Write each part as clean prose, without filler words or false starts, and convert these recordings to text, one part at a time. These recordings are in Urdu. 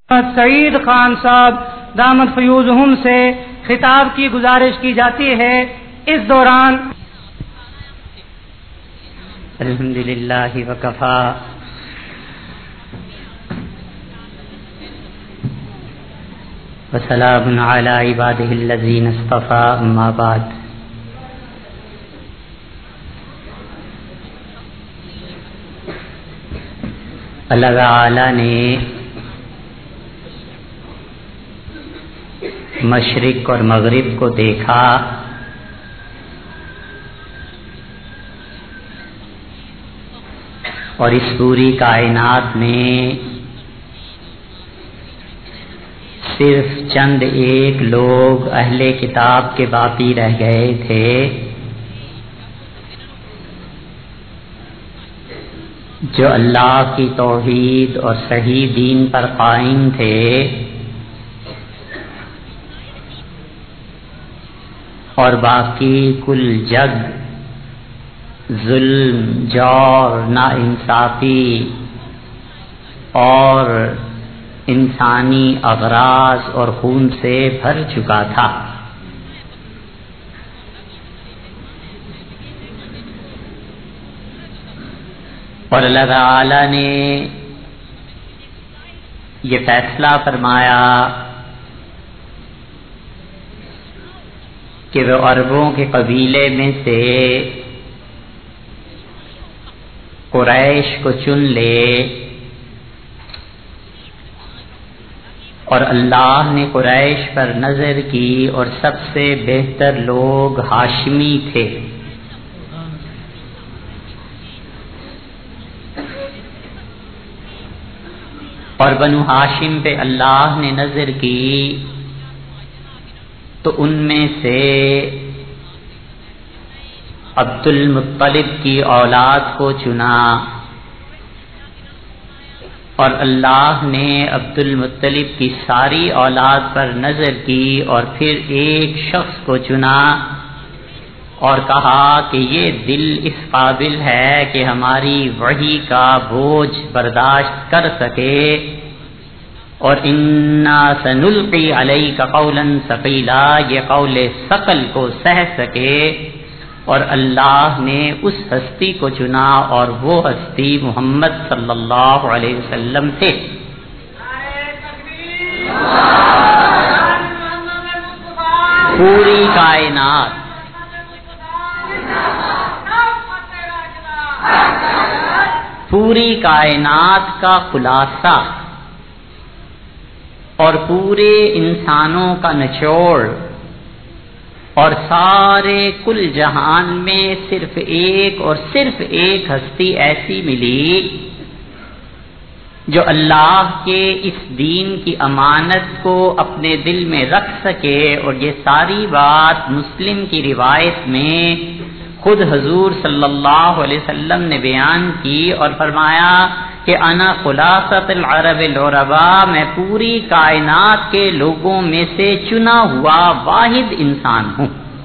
سعید خان صاحب دامت فیوزہم سے خطاب کی گزارش کی جاتی ہے۔ اس دوران الحمدللہ وکفا وسلام علی عبادہ الذین اصطفی، اما بعد۔ اللہ تعالی نے مشرق اور مغرب کو دیکھا اور اس پوری کائنات میں صرف چند ایک لوگ اہل کتاب کے باقی رہ گئے تھے جو اللہ کی توحید اور صحیح دین پر قائم تھے، اور باقی کل جگ ظلم، جور، ناانصافی اور انسانی اغراض اور خون سے بھر چکا تھا۔ اور اللہ تعالی نے یہ فیصلہ فرمایا کہ وہ عربوں کے قبیلے میں سے قریش کو چن لے، اور اللہ نے قریش پر نظر کی اور سب سے بہتر لوگ ہاشمی تھے۔ اور بنو ہاشم پہ اللہ نے نظر کی تو ان میں سے عبد المطلب کی اولاد کو چنا، اور اللہ نے عبد المطلب کی ساری اولاد پر نظر کی اور پھر ایک شخص کو چنا اور کہا کہ یہ دل اس قابل ہے کہ ہماری وحی کا بوجھ برداشت کر سکے، اور انا سنلقی علیک قولا ثقیلا، یہ قول ثقل کو سہ سکے۔ اور اللہ نے اس ہستی کو چنا اور وہ ہستی محمد صلی اللہ علیہ وسلم تھے۔ پوری کائنات کا خلاصہ اور پورے انسانوں کا نچوڑ اور سارے کل جہان میں صرف ایک ہستی ایسی ملی جو اللہ کے اس دین کی امانت کو اپنے دل میں رکھ سکے۔ اور یہ ساری بات مسلم کی روایت میں خود حضور صلی اللہ علیہ وسلم نے بیان کی اور فرمایا کہ انا خلاصۃ العرب العرباء، میں پوری کائنات کے لوگوں میں سے چنا ہوا واحد انسان ہوں۔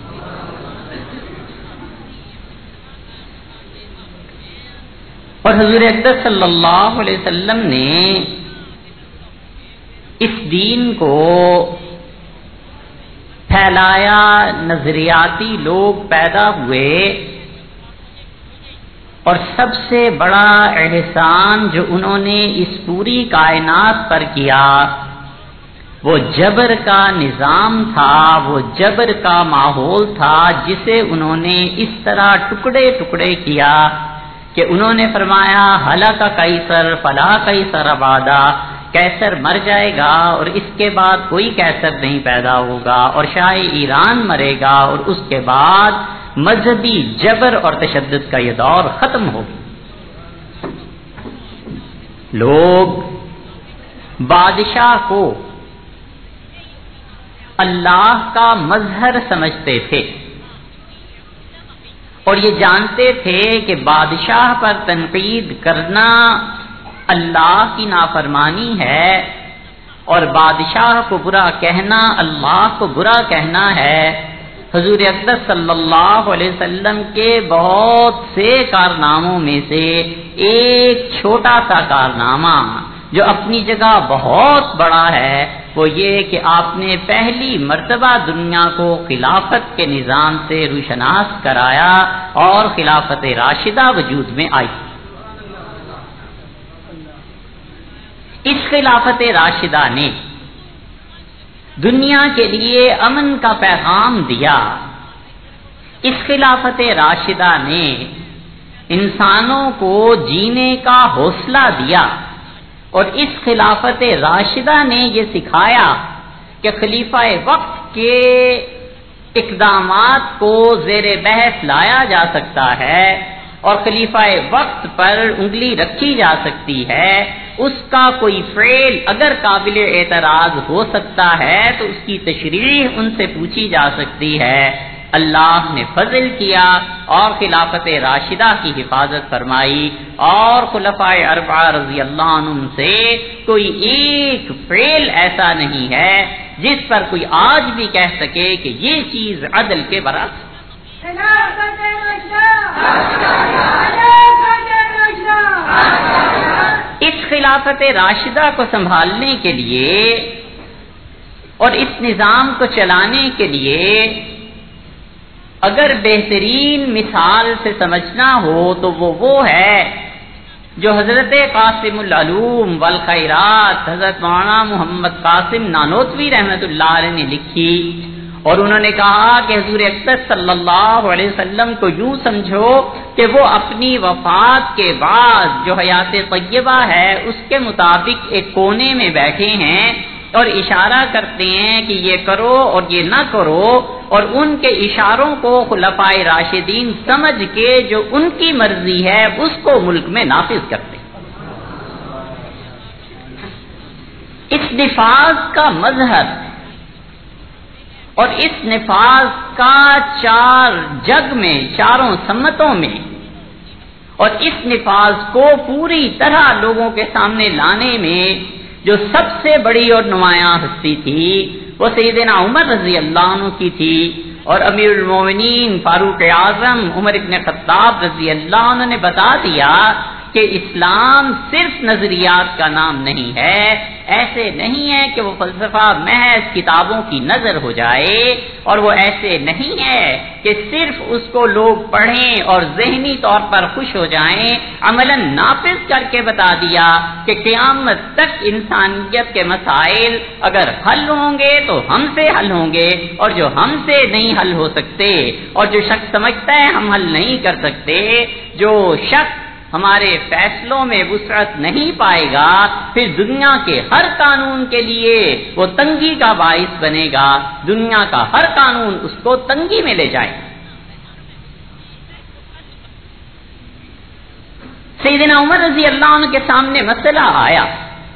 اور حضور اقدس صلی اللہ علیہ وسلم نے اس دین کو پھیلایا، نظریاتی لوگ پیدا ہوئے، اور سب سے بڑا احسان جو انہوں نے اس پوری کائنات پر کیا وہ جبر کا نظام تھا، وہ جبر کا ماحول تھا جسے انہوں نے اس طرح ٹکڑے ٹکڑے کیا کہ انہوں نے فرمایا ہلاک قیصر فلا قیصر بعدا، قیصر مر جائے گا اور اس کے بعد کوئی قیصر نہیں پیدا ہوگا، اور شاہ ایران مرے گا اور اس کے بعد مذہبی جبر اور تشدد کا یہ دور ختم ہو گیا۔ لوگ بادشاہ کو اللہ کا مظہر سمجھتے تھے اور یہ جانتے تھے کہ بادشاہ پر تنقید کرنا اللہ کی نافرمانی ہے، اور بادشاہ کو برا کہنا اللہ کو برا کہنا ہے۔ حضور اقدس صلی اللہ علیہ وسلم کے بہت سے کارناموں میں سے ایک چھوٹا سا کارنامہ جو اپنی جگہ بہت بڑا ہے وہ یہ کہ آپ نے پہلی مرتبہ دنیا کو خلافت کے نظام سے روشناس کرایا اور خلافت راشدہ وجود میں آئی۔ اس خلافت راشدہ نے دنیا کے لیے امن کا پیغام دیا۔ اس خلافت راشدہ نے انسانوں کو جینے کا حوصلہ دیا، اور اس خلافت راشدہ نے یہ سکھایا کہ خلیفہ وقت کے اقدامات کو زیر بحث لایا جا سکتا ہے اور خلیفہ وقت پر انگلی رکھی جا سکتی ہے، اس کا کوئی فعل اگر قابل اعتراض ہو سکتا ہے تو اس کی تشریح ان سے پوچھی جا سکتی ہے۔ اللہ نے فضل کیا اور خلافت راشدہ کی حفاظت فرمائی، اور خلفائے اربعہ رضی اللہ عنہم سے کوئی ایک فعل ایسا نہیں ہے جس پر کوئی آج بھی کہہ سکے کہ یہ چیز عدل کے برعکس۔ اس خلافت راشدہ کو سنبھالنے کے لیے اور اس نظام کو چلانے کے لیے اگر بہترین مثال سے سمجھنا ہو تو وہ ہے جو حضرت قاسم العلوم والخیرات حضرت مولانا محمد قاسم نانوتوی رحمت اللہ علیہ نے لکھی، اور انہوں نے کہا کہ حضور اقدس صلی اللہ علیہ وسلم کو یوں سمجھو کہ وہ اپنی وفات کے بعد جو حیات طیبہ ہے اس کے مطابق ایک کونے میں بیٹھے ہیں اور اشارہ کرتے ہیں کہ یہ کرو اور یہ نہ کرو، اور ان کے اشاروں کو خلفائے راشدین سمجھ کے جو ان کی مرضی ہے اس کو ملک میں نافذ کرتے ہیں۔ اس نفاذ کا مظہر اور اس نفاذ کا چاروں سمتوں میں اور اس نفاذ کو پوری طرح لوگوں کے سامنے لانے میں جو سب سے بڑی اور نمایاں ہستی تھی وہ سیدنا عمر رضی اللہ عنہ کی تھی، اور امیر المومنین فاروق اعظم عمر ابن خطاب رضی اللہ عنہ نے بتا دیا کہ اسلام صرف نظریات کا نام نہیں ہے، ایسے نہیں ہے کہ وہ فلسفہ محض کتابوں کی نظر ہو جائے، اور وہ ایسے نہیں ہے کہ صرف اس کو لوگ پڑھیں اور ذہنی طور پر خوش ہو جائیں، عملاً نافذ کر کے بتا دیا کہ قیامت تک انسانیت کے مسائل اگر حل ہوں گے تو ہم سے حل ہوں گے، اور جو ہم سے نہیں حل ہو سکتے اور جو شخص سمجھتا ہے ہم حل نہیں کر سکتے، جو شخص ہمارے فیصلوں میں وسعت نہیں پائے گا، پھر دنیا کے ہر قانون کے لیے وہ تنگی کا باعث بنے گا، دنیا کا ہر قانون اس کو تنگی میں لے جائے۔ سیدنا عمر رضی اللہ عنہ کے سامنے مسئلہ آیا،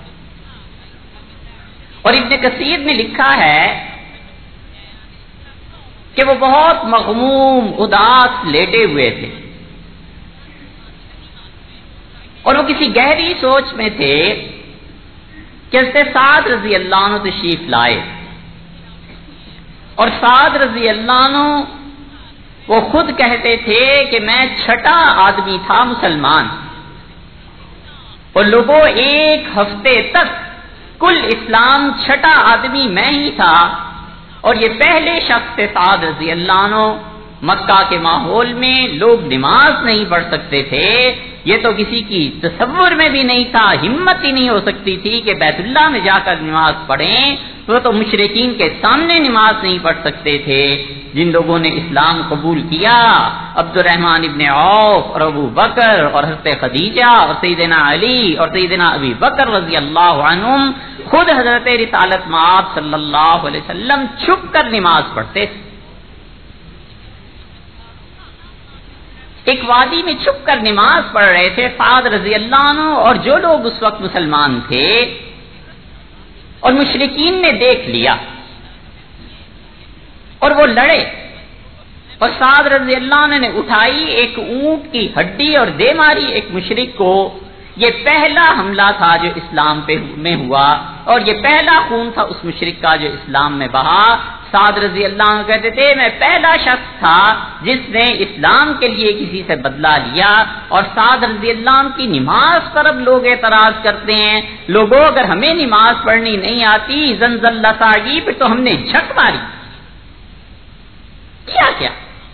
اور ابن کثیر نے لکھا ہے کہ وہ بہت مغموم اداس لیٹے ہوئے تھے، اور وہ کسی گہری سوچ میں تھے کہ حضرت سعد رضی اللہ عنہ تشریف لائے، اور سعد رضی اللہ عنہ وہ خود کہتے تھے کہ میں چھٹا آدمی تھا مسلمان، اور لوگوں ایک ہفتے تک کل اسلام چھٹا آدمی میں ہی تھا، اور یہ پہلے شخص تھے سعد رضی اللہ عنہ۔ مکہ کے ماحول میں لوگ نماز نہیں پڑھ سکتے تھے، یہ تو کسی کی تصور میں بھی نہیں تھا، ہمت ہی نہیں ہو سکتی تھی کہ بیت اللہ میں جا کر نماز پڑھیں، وہ تو مشرکین کے سامنے نماز نہیں پڑھ سکتے تھے۔ جن لوگوں نے اسلام قبول کیا، عبد الرحمن ابن عوف اور ابو بکر اور حضرت خدیجہ اور سیدنا علی اور سیدنا ابی بکر رضی اللہ عنہم، خود حضرت رسالت مآب صلی اللہ علیہ وسلم چھپ کر نماز پڑھتے تھے، ایک وادی میں چھپ کر نماز پڑھ رہے تھے سعد رضی اللہ عنہ اور جو لوگ اس وقت مسلمان تھے، اور مشرکین نے دیکھ لیا اور وہ لڑے، اور سعد رضی اللہ عنہ نے اٹھائی ایک اونٹ کی ہڈی اور دے ماری ایک مشرک کو۔ یہ پہلا حملہ تھا جو اسلام میں ہوا، اور یہ پہلا خون تھا اس مشرک کا جو اسلام میں بہا۔ سعد رضی اللہ عنہ کہتے تھے میں پہلا شخص تھا جس نے اسلام کے لیے کسی سے بدلہ لیا، اور سعد رضی اللہ عنہ کی نماز پر اب لوگ اعتراض کرتے ہیں، لوگوں اگر ہمیں نماز پڑھنی نہیں آتی زنزل لساگی پھر تو ہم نے جھک ماری کیا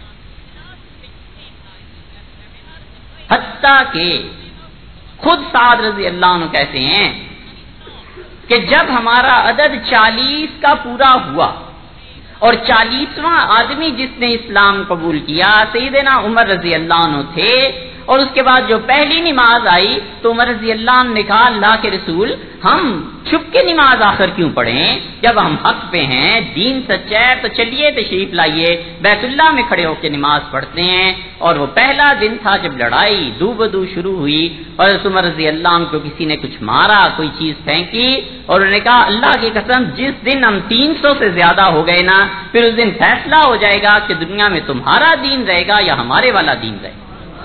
حتیٰ کہ خود سعد رضی اللہ عنہ کہتے ہیں کہ جب ہمارا عدد 40 کا پورا ہوا اور 40واں آدمی جس نے اسلام قبول کیا سیدنا عمر رضی اللہ عنہ تھے، اور اس کے بعد جو پہلی نماز آئی تو عمر رضی اللہ عنہ نے کہا اللہ کے رسول ہم چھپ کے نماز آخر کیوں پڑھیں، جب ہم حق پہ ہیں دین سچا ہے تو چلیے تشریف لائیے بیت اللہ میں کھڑے ہو کے نماز پڑھتے ہیں۔ اور وہ پہلا دن تھا جب لڑائی دو بدو شروع ہوئی اور عمر رضی اللہ عنہ کو کسی نے کچھ مارا، کوئی چیز پھینکی، اور انہوں نے کہا اللہ کی قسم جس دن ہم 300 سے زیادہ ہو گئے نا پھر اس دن فیصلہ ہو جائے گا کہ دنیا میں تمہارا دین رہے گا یا ہمارے والا دین رہے گا۔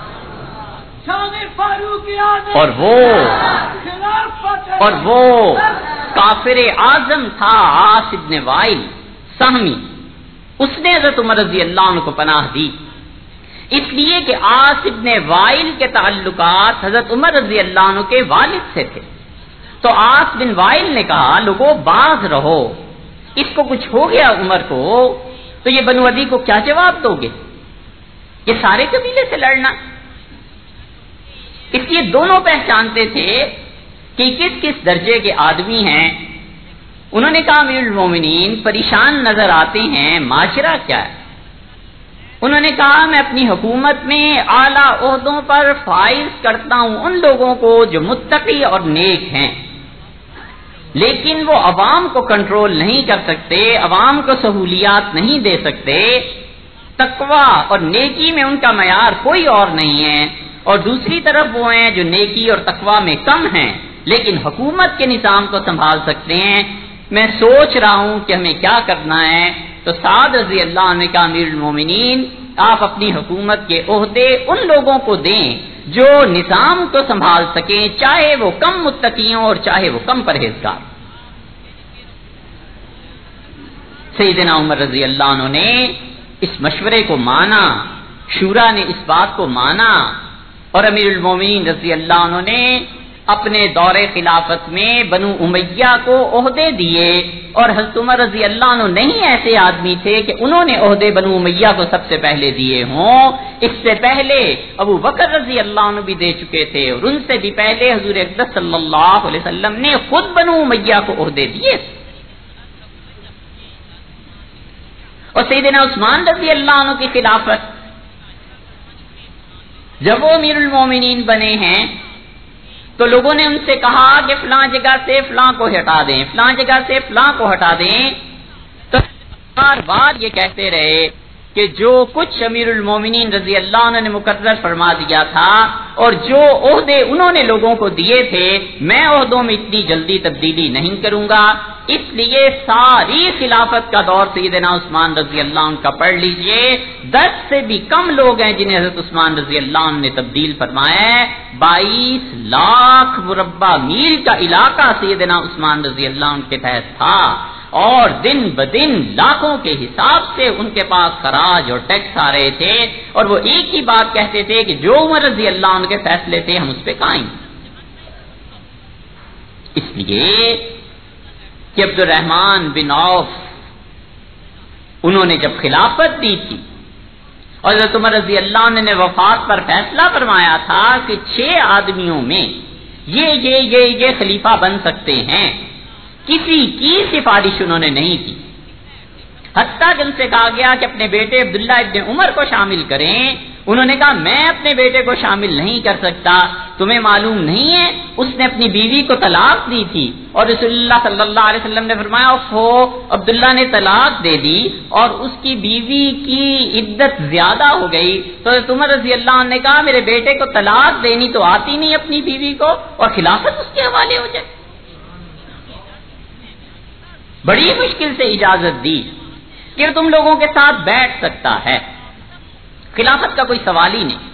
اور وہ کافر اعظم تھا عاص ابن وائل سہمی، اس نے حضرت عمر رضی اللہ عنہ کو پناہ دی، اس لیے کہ عاص ابن وائل کے تعلقات حضرت عمر رضی اللہ عنہ کے والد سے تھے۔ تو عاص بن وائل نے کہا لوگوں باز رہو، اس کو کچھ ہو گیا عمر کو تو یہ بنو عدی کو کیا جواب دو گے، یہ سارے قبیلے سے لڑنا۔ اس لیے دونوں پہچانتے تھے کہ کس کس درجے کے آدمی ہیں۔ انہوں نے کہا امیر المومنین پریشان نظر آتے ہیں، معاشرہ کیا ہے؟ انہوں نے کہا میں اپنی حکومت میں اعلیٰ عہدوں پر فائز کرتا ہوں ان لوگوں کو جو متقی اور نیک ہیں، لیکن وہ عوام کو کنٹرول نہیں کر سکتے، عوام کو سہولیات نہیں دے سکتے، تقوی اور نیکی میں ان کا معیار کوئی اور نہیں ہے، اور دوسری طرف وہ ہیں جو نیکی اور تقوی میں کم ہیں لیکن حکومت کے نظام کو سنبھال سکتے ہیں۔ میں سوچ رہا ہوں کہ ہمیں کیا کرنا ہے۔ تو سعد رضی اللہ عنہ کا امیر المومنین آپ اپنی حکومت کے عہدے ان لوگوں کو دیں جو نظام کو سنبھال سکیں، چاہے وہ کم متقی ہوں اور چاہے وہ کم پرہیزگار۔ سیدنا عمر رضی اللہ عنہ نے اس مشورے کو مانا، شورا نے اس بات کو مانا، اور امیر المومنین رضی اللہ عنہ نے اپنے دور خلافت میں بنو امیہ کو عہدے دیے، اور حضرت عمر رضی اللہ عنہ نہیں ایسے آدمی تھے کہ انہوں نے عہدے بنو امیہ کو سب سے پہلے دیے ہوں، اس سے پہلے ابو بکر رضی اللہ عنہ بھی دے چکے تھے، اور ان سے بھی پہلے حضور اقدس صلی اللہ علیہ وسلم نے خود بنو امیہ کو عہدے دیے۔ اور سیدنا عثمان رضی اللہ عنہ کی خلافت جب وہ امیر المومنین بنے ہیں تو لوگوں نے ان سے کہا کہ فلاں جگہ سے فلاں کو ہٹا دیں، فلاں جگہ سے فلاں کو ہٹا دیں، تو بار بار یہ کہتے رہے کہ جو کچھ امیر المومنین رضی اللہ عنہ نے مقرر فرما دیا تھا اور جو عہدے انہوں نے لوگوں کو دیے تھے میں عہدوں میں اتنی جلدی تبدیلی نہیں کروں گا، اس لیے ساری خلافت کا دور سیدنا عثمان رضی اللہ عنہ کا پڑھ لیجئے، 10 سے بھی کم لوگ ہیں جنہیں حضرت عثمان رضی اللہ عنہ نے تبدیل فرمایا ہے۔ 22 لاکھ مربع میل کا علاقہ سیدنا عثمان رضی اللہ عنہ کے تحت تھا، اور دن بدن لاکھوں کے حساب سے ان کے پاس خراج اور ٹیکس آ رہے تھے، اور وہ ایک ہی بات کہتے تھے کہ جو عمر رضی اللہ عنہ کے فیصلے تھے ہم اس پہ قائم۔ اس لیے کہ عبد الرحمن بن عوف انہوں نے جب خلافت دی تھی اور حضرت عمر رضی اللہ عنہ نے وفات پر فیصلہ فرمایا تھا کہ 6 آدمیوں میں یہ خلیفہ بن سکتے ہیں، کسی کی سفارش انہوں نے نہیں کی، حتیٰ کہ ان سے کہا گیا کہ اپنے بیٹے عبداللہ ابن عمر کو شامل کریں، انہوں نے کہا میں اپنے بیٹے کو شامل نہیں کر سکتا، تمہیں معلوم نہیں ہے اس نے اپنی بیوی کو طلاق دی تھی، اور رسول اللہ صلی اللہ علیہ وسلم نے فرمایا عبداللہ نے طلاق دے دی اور اس کی بیوی کی عدت زیادہ ہو گئی، تو عمر رضی اللہ عنہ نے کہا میرے بیٹے کو طلاق دینی تو آتی نہیں اپنی بیوی کو، اور خلافت اس کے حوالے ہو جائے۔ بڑی مشکل سے اجازت دی کہ تم لوگوں کے ساتھ بیٹھ سکتا ہے، خلافت کا کوئی سوال ہی نہیں۔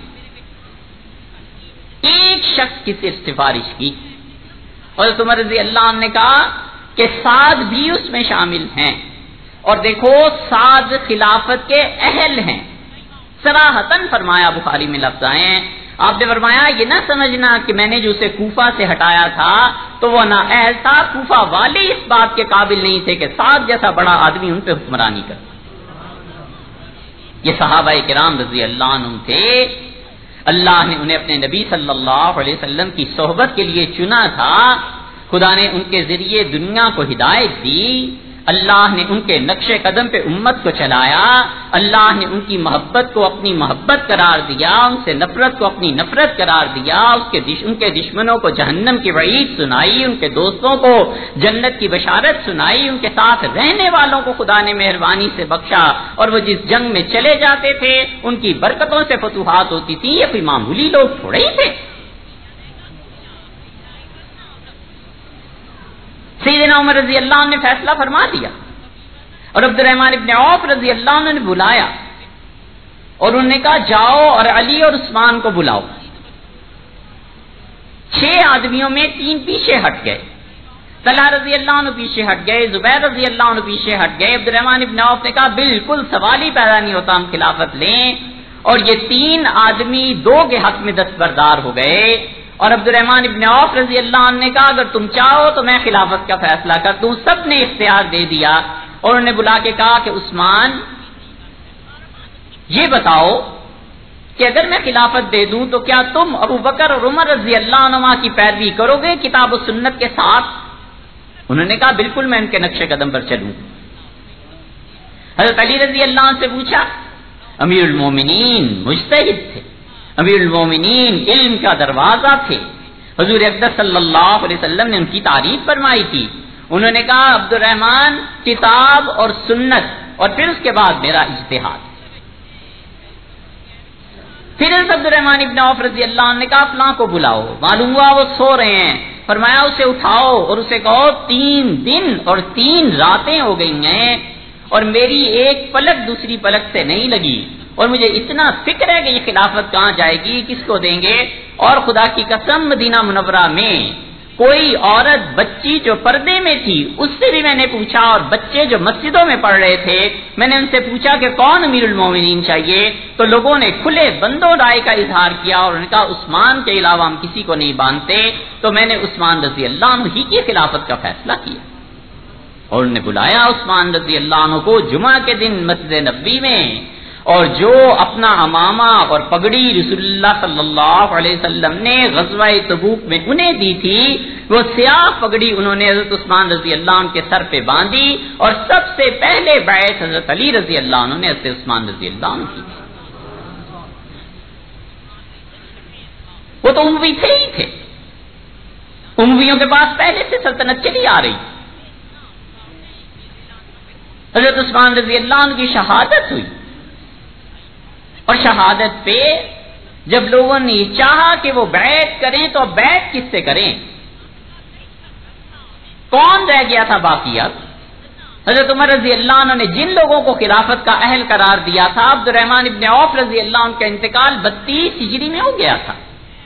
ایک شخص کی صرف سفارش کی، اور عمر رضی اللہ عنہ نے کہا کہ سعد بھی اس میں شامل ہیں، اور دیکھو سعد خلافت کے اہل ہیں، صراحتاً فرمایا، بخاری میں لفظ آئے ہیں، آپ نے فرمایا یہ نہ سمجھنا کہ میں نے جو اسے کوفہ سے ہٹایا تھا تو وہ نا اہل تھا، کوفہ والے اس بات کے قابل نہیں تھے کہ سعد جیسا بڑا آدمی ان پہ حکمرانی کر۔ یہ صحابہ کرام رضی اللہ عنہم تھے، اللہ نے انہیں اپنے نبی صلی اللہ علیہ وسلم کی صحبت کے لیے چنا تھا، خدا نے ان کے ذریعے دنیا کو ہدایت دی، اللہ نے ان کے نقش قدم پہ امت کو چلایا، اللہ نے ان کی محبت کو اپنی محبت قرار دیا، ان سے نفرت کو اپنی نفرت قرار دیا، ان کے دشمنوں کو جہنم کی وعید سنائی، ان کے دوستوں کو جنت کی بشارت سنائی، ان کے ساتھ رہنے والوں کو خدا نے مہربانی سے بخشا، اور وہ جس جنگ میں چلے جاتے تھے ان کی برکتوں سے فتوحات ہوتی تھی، یہ کوئی معمولی لوگ تھوڑے ہی تھے۔ سیدنا عمر رضی اللہ عنہ نے فیصلہ فرما دیا، اور عبد الرحمن ابن عوف رضی اللہ عنہ نے بلایا اور انہوں نے کہا جاؤ اور علی اور عثمان کو بلاؤ۔ 6 آدمیوں میں 3 پیچھے ہٹ گئے، طلحہ رضی اللہ عنہ پیچھے ہٹ گئے، زبیر رضی اللہ عنہ پیچھے ہٹ گئے، عبد الرحمن ابن عوف نے کہا بالکل سوال ہی پیدا نہیں ہوتا، ہم خلافت لیں، اور یہ 3 آدمی 2 کے حق میں دستبردار ہو گئے، اور عبد الرحمن ابن عوف رضی اللہ عنہ نے کہا اگر تم چاہو تو میں خلافت کا فیصلہ کر دوں، سب نے اختیار دے دیا، اور انہوں نے بلا کے کہا کہ عثمان یہ بتاؤ کہ اگر میں خلافت دے دوں تو کیا تم ابو بکر اور عمر رضی اللہ عنہما کی پیروی کرو گے کتاب و سنت کے ساتھ؟ انہوں نے کہا بالکل میں ان کے نقش قدم پر چلوں۔ حضرت علی رضی اللہ عنہ سے پوچھا، امیر المومنین مجتہد تھے، امیر المومنین علم کا دروازہ تھے، حضور اقدس صلی اللہ علیہ وسلم نے ان کی تعریف فرمائی تھی، انہوں نے کہا عبد الرحمن کتاب اور سنت اور پھر اس کے بعد میرا اجتہاد۔ پھر عبد الرحمن ابن عوف رضی اللہ عنہ نے کہا فلاں کو بلاؤ، معلوم ہوا وہ سو رہے ہیں، فرمایا اسے اٹھاؤ اور اسے کہو 3 دن اور 3 راتیں ہو گئی ہیں اور میری ایک پلک دوسری پلک سے نہیں لگی، اور مجھے اتنا فکر ہے کہ یہ خلافت کہاں جائے گی، کس کو دیں گے، اور خدا کی قسم مدینہ منورہ میں کوئی عورت بچی جو پردے میں تھی اس سے بھی میں نے پوچھا، اور بچے جو مسجدوں میں پڑھ رہے تھے میں نے ان سے پوچھا کہ کون امیر المومنین چاہیے، تو لوگوں نے کھلے بندوں رائے کا اظہار کیا اور انہوں نے کہا عثمان کے علاوہ ہم کسی کو نہیں مانتے، تو میں نے عثمان رضی اللہ عنہ ہی کی خلافت کا فیصلہ کیا، اور انہوں نے بلایا عثمان رضی اللہ عنہ کو جمعہ کے دن مسجد نبوی میں، اور جو اپنا امامہ اور پگڑی رسول اللہ صلی اللہ علیہ وسلم نے غزوہ تبوک میں انہیں دی تھی، وہ سیاہ پگڑی انہوں نے حضرت عثمان رضی اللہ عنہ کے سر پہ باندھی، اور سب سے پہلے بیعت حضرت علی رضی اللہ عنہ نے حضرت عثمان رضی اللہ عنہ کی۔ وہ تو اموی تھے ہی تھے، امویوں کے پاس پہلے سے سلطنت چلی آ رہی۔ حضرت عثمان رضی اللہ عنہ کی شہادت ہوئی، اور شہادت پہ جب لوگوں نے یہ چاہا کہ وہ بیعت کریں تو اب بیعت کس سے کریں، کون رہ گیا تھا باقی؟ اب حضرت عمر رضی اللہ عنہ نے جن لوگوں کو خلافت کا اہل قرار دیا تھا، عبد الرحمن ابن عوف رضی اللہ عنہ کا انتقال 32 ہجری میں ہو گیا تھا،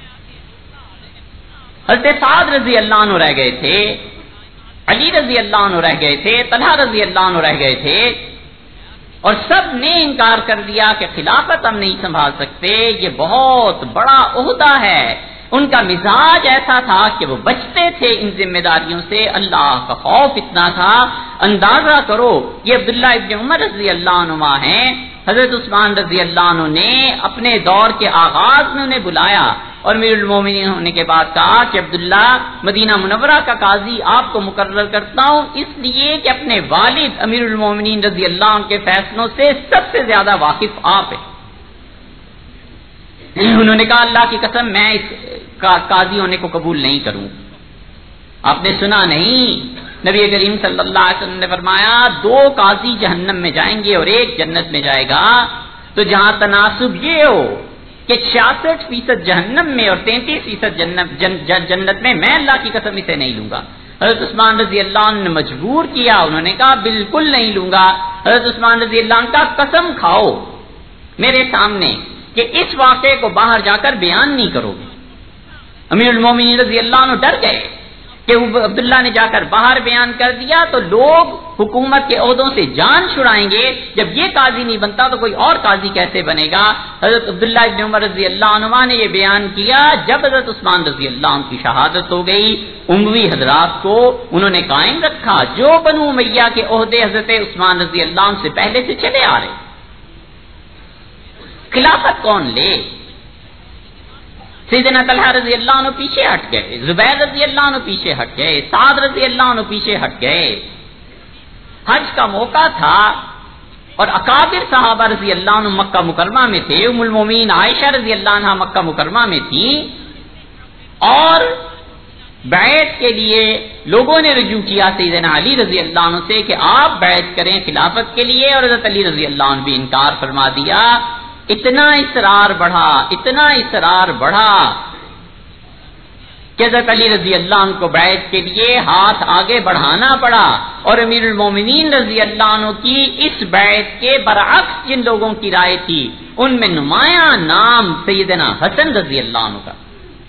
حضرت سعد رضی اللہ عنہ رہ گئے تھے، علی رضی اللہ عنہ رہ گئے تھے، طلحہ رضی اللہ عنہ رہ گئے تھے، اور سب نے انکار کر دیا کہ خلافت ہم نہیں سنبھال سکتے، یہ بہت بڑا عہدہ ہے۔ ان کا مزاج ایسا تھا کہ وہ بچتے تھے ان ذمہ داریوں سے، اللہ کا خوف اتنا تھا، اندازہ کرو یہ عبداللہ ابن عمر رضی اللہ عنہما ہیں، حضرت عثمان رضی اللہ عنہ نے اپنے دور کے آغاز میں انہیں بلایا اور امیر المومنین ہونے کے بعد کہا کہ عبداللہ مدینہ منورہ کا قاضی آپ کو مقرر کرتا ہوں اس لیے کہ اپنے والد امیر المومنین رضی اللہ عنہ کے فیصلوں سے سب سے زیادہ واقف آپ ہیں۔ انہوں نے کہا اللہ کی قسم میں اس قاضی ہونے کو قبول نہیں کروں۔ آپ نے سنا نہیں، نبی کریم صلی اللہ علیہ وسلم نے فرمایا 2 قاضی جہنم میں جائیں گے اور 1 جنت میں جائے گا، تو جہاں تناسب یہ ہو کہ 66% جہنم میں اور 33% جنت میں اللہ کی قسم اسے نہیں لوں گا۔ حضرت عثمان رضی اللہ عنہ نے مجبور کیا، انہوں نے کہا بالکل نہیں لوں گا۔ حضرت عثمان رضی اللہ عنہ کا قسم کھاؤ میرے سامنے کہ اس واقعے کو باہر جا کر بیان نہیں کرو گے۔ امیر المومنین رضی اللہ عنہ ڈر گئے کہ عبداللہ نے جا کر باہر بیان کر دیا تو لوگ حکومت کے عہدوں سے جان چھڑائیں گے، جب یہ قاضی نہیں بنتا تو کوئی اور قاضی کیسے بنے گا؟ حضرت عبداللہ ابن عمر رضی اللہ عنہ نے یہ بیان کیا جب حضرت عثمان رضی اللہ عنہ کی شہادت ہو گئی۔ اموی حضرات کو انہوں نے قائم رکھا، جو بنو امیہ کے عہدے حضرت عثمان رضی اللہ عنہ سے پہلے سے چلے آ رہے۔ خلافت کون لے؟ سیدنا طلحہ رضی اللہ عنہ پیچھے ہٹ گئے، زبیر رضی اللہ عنہ پیچھے ہٹ گئے، سعد رضی اللہ عنہ پیچھے ہٹ گئے۔ حج کا موقع تھا اور اکابر صحابہ رضی اللہ عنہ مکہ مکرمہ میں تھے، ام المومنین عائشہ رضی اللہ عنہ مکہ مکرمہ میں تھی، اور بیعت کے لیے لوگوں نے رجوع کیا سیدنا علی رضی اللہ عنہ سے کہ آپ بیعت کریں خلافت کے لیے، اور حضرت علی رضی اللہ عنہ بھی انکار فرما دیا۔ اتنا اصرار بڑھا کہ حضرت علی رضی اللہ عنہ کو بیعت کے لیے ہاتھ آگے بڑھانا پڑا، اور امیر المومنین رضی اللہ عنہ کی اس بیعت کے برعکس جن لوگوں کی رائے تھی ان میں نمایاں نام سیدنا حسن رضی اللہ عنہ کا۔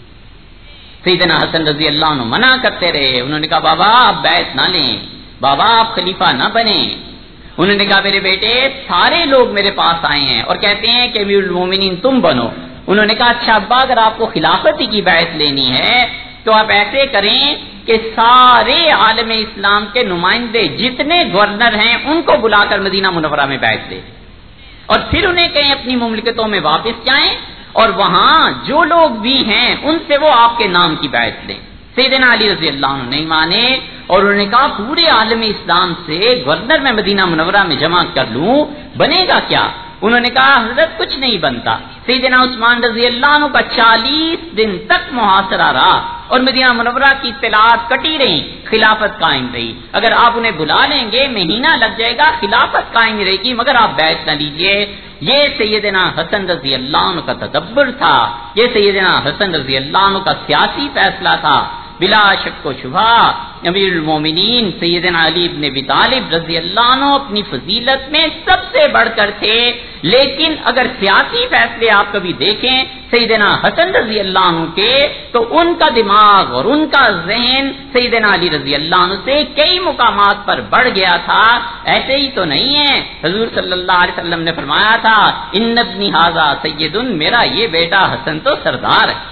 سیدنا حسن رضی اللہ عنہ منع کرتے رہے، انہوں نے کہا بابا آپ بیعت نہ لیں، بابا آپ خلیفہ نہ بنیں۔ انہوں نے کہا میرے بیٹے سارے لوگ میرے پاس آئے ہیں اور کہتے ہیں کہ امیر المومنین تم بنو۔ انہوں نے کہا اچھا ابا اگر آپ کو خلافت ہی کی بیعت لینی ہے تو آپ ایسے کریں کہ سارے عالم اسلام کے نمائندے جتنے گورنر ہیں ان کو بلا کر مدینہ منورہ میں بیعت دے، اور پھر انہیں کہیں اپنی مملکتوں میں واپس جائیں اور وہاں جو لوگ بھی ہیں ان سے وہ آپ کے نام کی بیعت لیں۔ سیدنا علی رضی اللہ عنہ نہیں مانے، اور انہوں نے کہا پورے عالم اسلام سے گورنر میں مدینہ منورہ میں جمع کر لوں، بنے گا کیا؟ انہوں نے کہا حضرت کچھ نہیں بنتا۔ سیدنا عثمان رضی اللہ عنہ کا 40 دن تک محاصرہ رہا اور مدینہ منورہ کی اطلاعات کٹی رہی، خلافت قائم رہی۔ اگر آپ انہیں بلا لیں گے مہینہ لگ جائے گا، خلافت قائم رہے گی، مگر آپ بیعت نہ لیجیے۔ یہ سیدنا حسن رضی اللہ عنہ کا تدبر تھا، یہ سیدنا حسن رضی اللہ عنہ کا سیاسی فیصلہ تھا۔ بلا شک و شبہ امیر المومنین سیدنا علی بن ابی طالب رضی اللہ عنہ اپنی فضیلت میں سب سے بڑھ کر تھے، لیکن اگر سیاسی فیصلے آپ کبھی دیکھیں سیدنا حسن رضی اللہ عنہ کے تو ان کا دماغ اور ان کا ذہن سیدنا علی رضی اللہ عنہ سے کئی مقامات پر بڑھ گیا تھا۔ ایسے ہی تو نہیں ہے، حضور صلی اللہ علیہ وسلم نے فرمایا تھا ان ابنی ھذا سید، میرا یہ بیٹا حسن تو سردار ہے،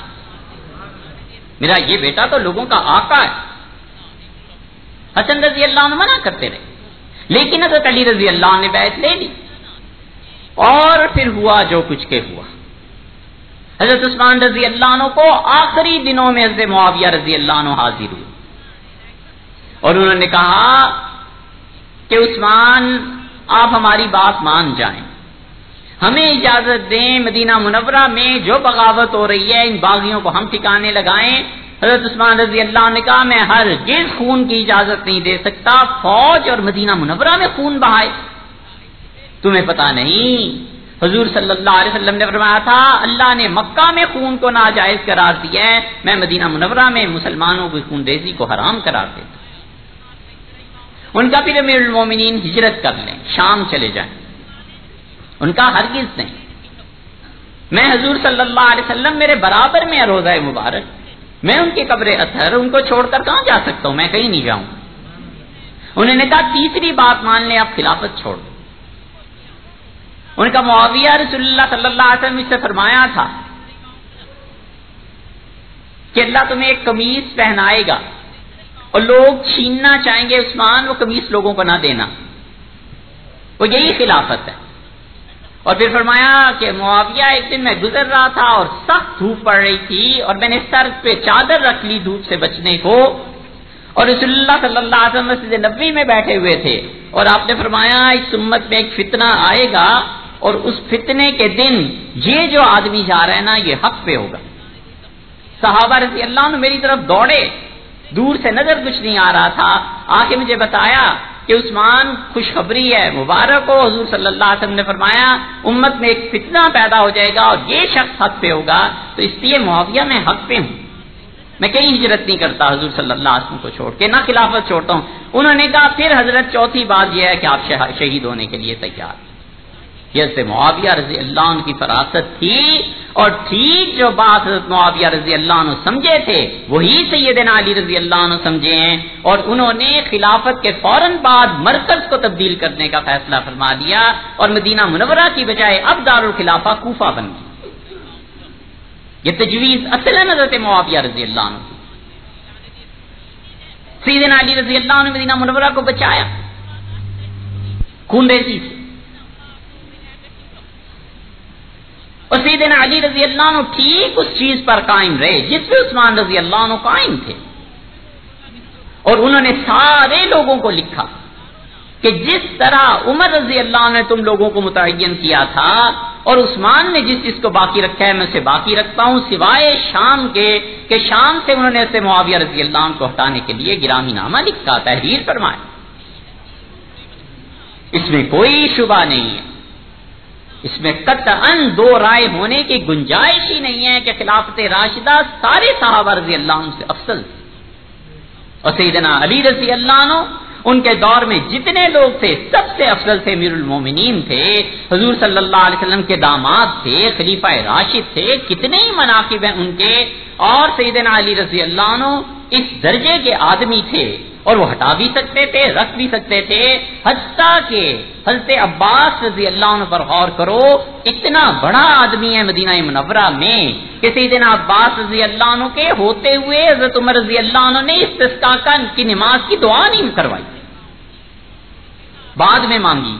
میرا یہ بیٹا تو لوگوں کا آقا ہے۔ حسن رضی اللہ عنہ منع کرتے رہے، لیکن حضرت علی رضی اللہ عنہ نے بیعت لے لی، اور پھر ہوا جو کچھ کے ہوا۔ حضرت عثمان رضی اللہ عنہ کو آخری دنوں میں حضرت معاویہ رضی اللہ عنہ حاضر ہوئے، اور انہوں نے کہا کہ عثمان آپ ہماری بات مان جائیں، ہمیں اجازت دیں مدینہ منورہ میں جو بغاوت ہو رہی ہے ان باغیوں کو ہم ٹھکانے لگائیں۔ حضرت عثمان رضی اللہ عنہ نے کہا میں ہرگز خون کی اجازت نہیں دے سکتا، فوج اور مدینہ منورہ میں خون بہائے، تمہیں پتا نہیں حضور صلی اللہ علیہ وسلم نے فرمایا تھا اللہ نے مکہ میں خون کو ناجائز قرار دیا ہے، میں مدینہ منورہ میں مسلمانوں کی خون ریزی کو حرام قرار دیتا۔ ان کا پھر امیر المومنین ہجرت کر لیں، شام چلے جائیں، ان کا ہرگز نہیں، میں حضور صلی اللہ علیہ وسلم میرے برابر میں روضہ مبارک، میں ان کے قبر اطہر ان کو چھوڑ کر کہاں جا سکتا ہوں، میں کہیں نہیں جاؤں۔ انہوں نے کہا تیسری بات مان لیں آپ خلافت چھوڑ دو۔ ان کا معاویہ رسول اللہ صلی اللہ علیہ وسلم سے فرمایا تھا کہ اللہ تمہیں ایک قمیص پہنائے گا اور لوگ چھیننا چاہیں گے عثمان، وہ قمیص لوگوں کو نہ دینا، وہ یہی خلافت ہے۔ اور پھر فرمایا کہ معاویہ ایک دن میں گزر رہا تھا اور سخت دھوپ پڑ رہی تھی اور میں نے سر پہ چادر رکھ لی دھوپ سے بچنے کو، اور رسول اللہ صلی اللہ علیہ وسلم مسجد نبوی میں بیٹھے ہوئے تھے، اور آپ نے فرمایا اس امت میں ایک فتنہ آئے گا اور اس فتنے کے دن یہ جو آدمی جا رہا ہے نا یہ حق پہ ہوگا۔ صحابہ رضی اللہ عنہ میری طرف دوڑے، دور سے نظر کچھ نہیں آ رہا تھا، آ کے مجھے بتایا کہ عثمان خوشخبری ہے، مبارک ہو، حضور صلی اللہ علیہ وسلم نے فرمایا امت میں ایک فتنہ پیدا ہو جائے گا اور یہ شخص حق پہ ہوگا، تو اس لیے معاویہ میں حق پہ ہوں، میں کہیں ہجرت نہیں کرتا حضور صلی اللہ علیہ وسلم کو چھوڑ کے، نہ خلافت چھوڑتا ہوں۔ انہوں نے کہا پھر حضرت چوتھی بات یہ ہے کہ آپ شہید ہونے کے لیے تیار۔ یہ حضرت معاویہ رضی اللہ عنہ کی فراست تھی، اور ٹھیک جو بات حضرت معاویہ رضی اللہ عنہ سمجھے تھے وہی سیدنا علی رضی اللہ عنہ سمجھے ہیں، اور انہوں نے خلافت کے فوراً بعد مرکز کو تبدیل کرنے کا فیصلہ فرما دیا، اور مدینہ منورہ کی بجائے اب دارالخلافہ کوفہ بن گئی۔ یہ تجویز اصلاً حضرت معاویہ رضی اللہ عنہ کی۔ سیدنا علی رضی اللہ عنہ نے مدینہ منورہ کو بچایا خون ریزی سے، اور سیدنا علی رضی اللہ عنہ ٹھیک اس چیز پر قائم رہے جس پہ عثمان رضی اللہ عنہ قائم تھے، اور انہوں نے سارے لوگوں کو لکھا کہ جس طرح عمر رضی اللہ عنہ نے تم لوگوں کو متعین کیا تھا اور عثمان نے جس چیز کو باقی رکھا ہے میں اسے باقی رکھتا ہوں، سوائے شام کے کہ شام سے انہوں نے اسے معاویہ رضی اللہ عنہ کو ہٹانے کے لیے گرامی نامہ لکھا، تحریر فرمایا۔ اس میں کوئی شبہ نہیں ہے، اس میں قطعاً دو رائے ہونے کی گنجائش ہی نہیں ہے کہ خلافت راشدہ سارے صحابہ رضی اللہ عنہ سے افضل تھی، اور سیدنا علی رضی اللہ عنہ ان کے دور میں جتنے لوگ تھے سب سے افضل تھے، امیر المومنین تھے، حضور صلی اللہ علیہ وسلم کے داماد تھے، خلیفہ راشد تھے، کتنے ہی مناقب ہیں ان کے، اور سیدنا علی رضی اللہ عنہ اس درجے کے آدمی تھے، اور وہ ہٹا بھی سکتے تھے، رکھ بھی سکتے تھے، حتیٰ کہ حضرت عباس رضی اللہ عنہ پر غور کرو، اتنا بڑا آدمی ہے مدینہ منورہ میں کہ سیدنا عباس رضی اللہ عنہ کے ہوتے ہوئے حضرت عمر رضی اللہ عنہ نے استسقاء کی نماز کی دعا نہیں کروائی، بعد میں مانگی۔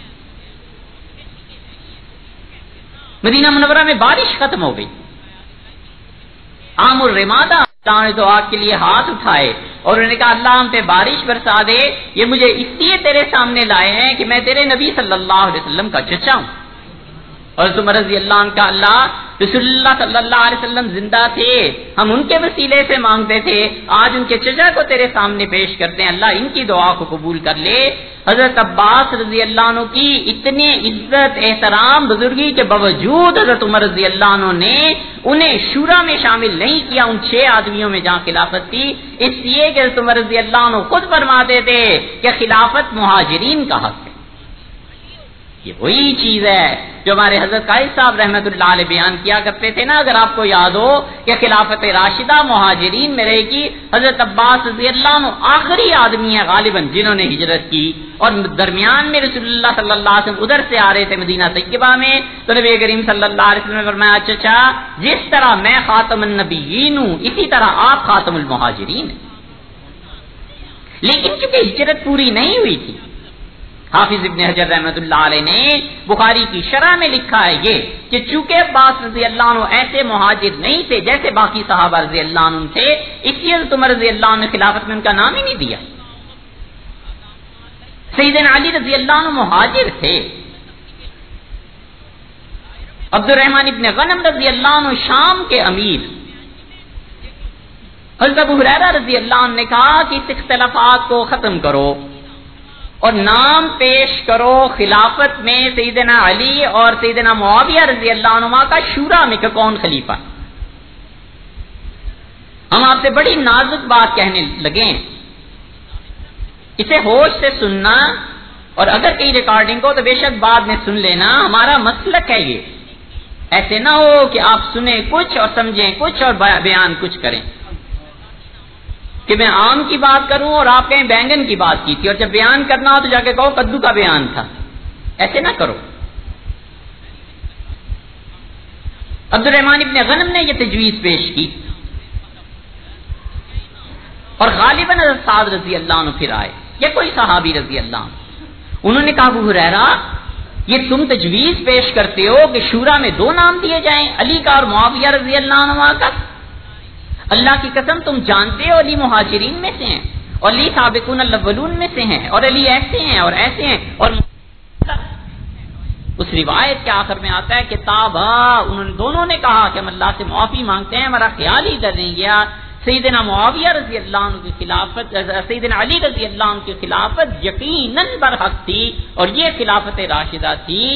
مدینہ منورہ میں بارش ختم ہو گئی، عام الرمادہ نے دعا کے لیے ہاتھ اٹھائے اور انہوں نے کہا اللہ ہم پہ بارش برسا دے، یہ مجھے اس لیے تیرے سامنے لائے ہیں کہ میں تیرے نبی صلی اللہ علیہ وسلم کا چچا ہوں، اور عمر رضی اللہ عنہ کا اللہ رسول اللہ صلی اللہ علیہ وسلم زندہ تھے، ہم ان کے وسیلے سے مانگتے تھے، آج ان کے چچا کو تیرے سامنے پیش کرتے ہیں، اللہ ان کی دعا کو قبول کر لے۔ حضرت عباس رضی اللہ عنہ کی اتنی عزت احترام بزرگی کے باوجود حضرت عمر رضی اللہ عنہ نے انہیں شورا میں شامل نہیں کیا، ان 6 آدمیوں میں جہاں خلافت تھی، اس لیے کہ حضرت عمر رضی اللہ عنہ خود فرماتے تھے کہ خلافت مہاجرین کا حق ہے۔ یہ وہی چیز ہے جو ہمارے حضرت قائد صاحب رحمۃ اللہ علیہ بیان کیا کرتے تھے نا، اگر آپ کو یاد ہو کہ خلافت راشدہ مہاجرین میں رہے گی، حضرت عباس رضی اللہ عنہ آخری آدمی ہیں غالباً جنہوں نے ہجرت کی، اور درمیان میں رسول اللہ صلی اللہ علیہ وسلم ادھر سے آ رہے تھے مدینہ طیبہ میں، تو نبی کریم صلی اللہ علیہ وسلم نے فرمایا اچھا جس طرح میں خاتم النبیین ہوں اسی طرح آپ خاتم المہاجرین ہیں، لیکن چونکہ ہجرت پوری نہیں ہوئی تھی، حافظ ابن حجر رحمۃ اللہ علیہ نے بخاری کی شرح میں لکھا ہے یہ کہ چونکہ عباس رضی اللہ عنہ ایسے مہاجر نہیں تھے جیسے باقی صحابہ رضی اللہ عنہ تھے، اس لیے عمر رضی اللہ عنہ نے خلافت میں ان کا نام ہی نہیں دیا۔ سیدنا علی رضی اللہ عنہ مہاجر تھے، عبد الرحمن ابن غنم رضی اللہ عنہ شام کے امیر، حضرت ابو ہریرہ رضی اللہ عنہ نے کہا کہ اس اختلافات کو ختم کرو اور نام پیش کرو خلافت میں سیدنا علی اور سیدنا معاویہ رضی اللہ عنہما کا شورا میں کہ کون خلیفہ۔ ہم آپ سے بڑی نازک بات کہنے لگے، اسے ہوش سے سننا، اور اگر کہیں ریکارڈنگ ہو تو بے شک بعد میں سن لینا، ہمارا مسلک ہے یہ، ایسے نہ ہو کہ آپ سنیں کچھ اور سمجھیں کچھ اور بیان کچھ کریں، کہ میں آم کی بات کروں اور آپ کہیں بینگن کی بات کی تھی، اور جب بیان کرنا ہو تو جا کے کہو کدو کا بیان تھا، ایسے نہ کرو۔ عبد الرحمن ابن غنم نے یہ تجویز پیش کی، اور غالباً حضرت سعد رضی اللہ عنہ پھر آئے یا کوئی صحابی رضی اللہ عنہ، انہوں نے کہا ابو ہریرہ یہ تم تجویز پیش کرتے ہو کہ شورا میں 2 نام دیے جائیں، علی کا اور معاویہ رضی اللہ عنہ کا، اللہ کی قسم تم جانتے ہو علی مہاجرین میں سے ہیں اور علی سابقون الاولون میں سے ہیں اور علی ایسے ہیں اور ایسے ہیں، اور اس روایت کے آخر میں آتا ہے کہ تابا انہوں نے دونوں نے کہا کہ ہم اللہ سے معافی مانگتے ہیں، ہمارا خیال ہی ادھر نہیں گیا، سیدنا معاویہ رضی اللہ عنہ کی خلافت، سیدنا علی رضی اللہ عنہ کی خلافت یقیناً برحق تھی، اور یہ خلافت راشدہ تھی،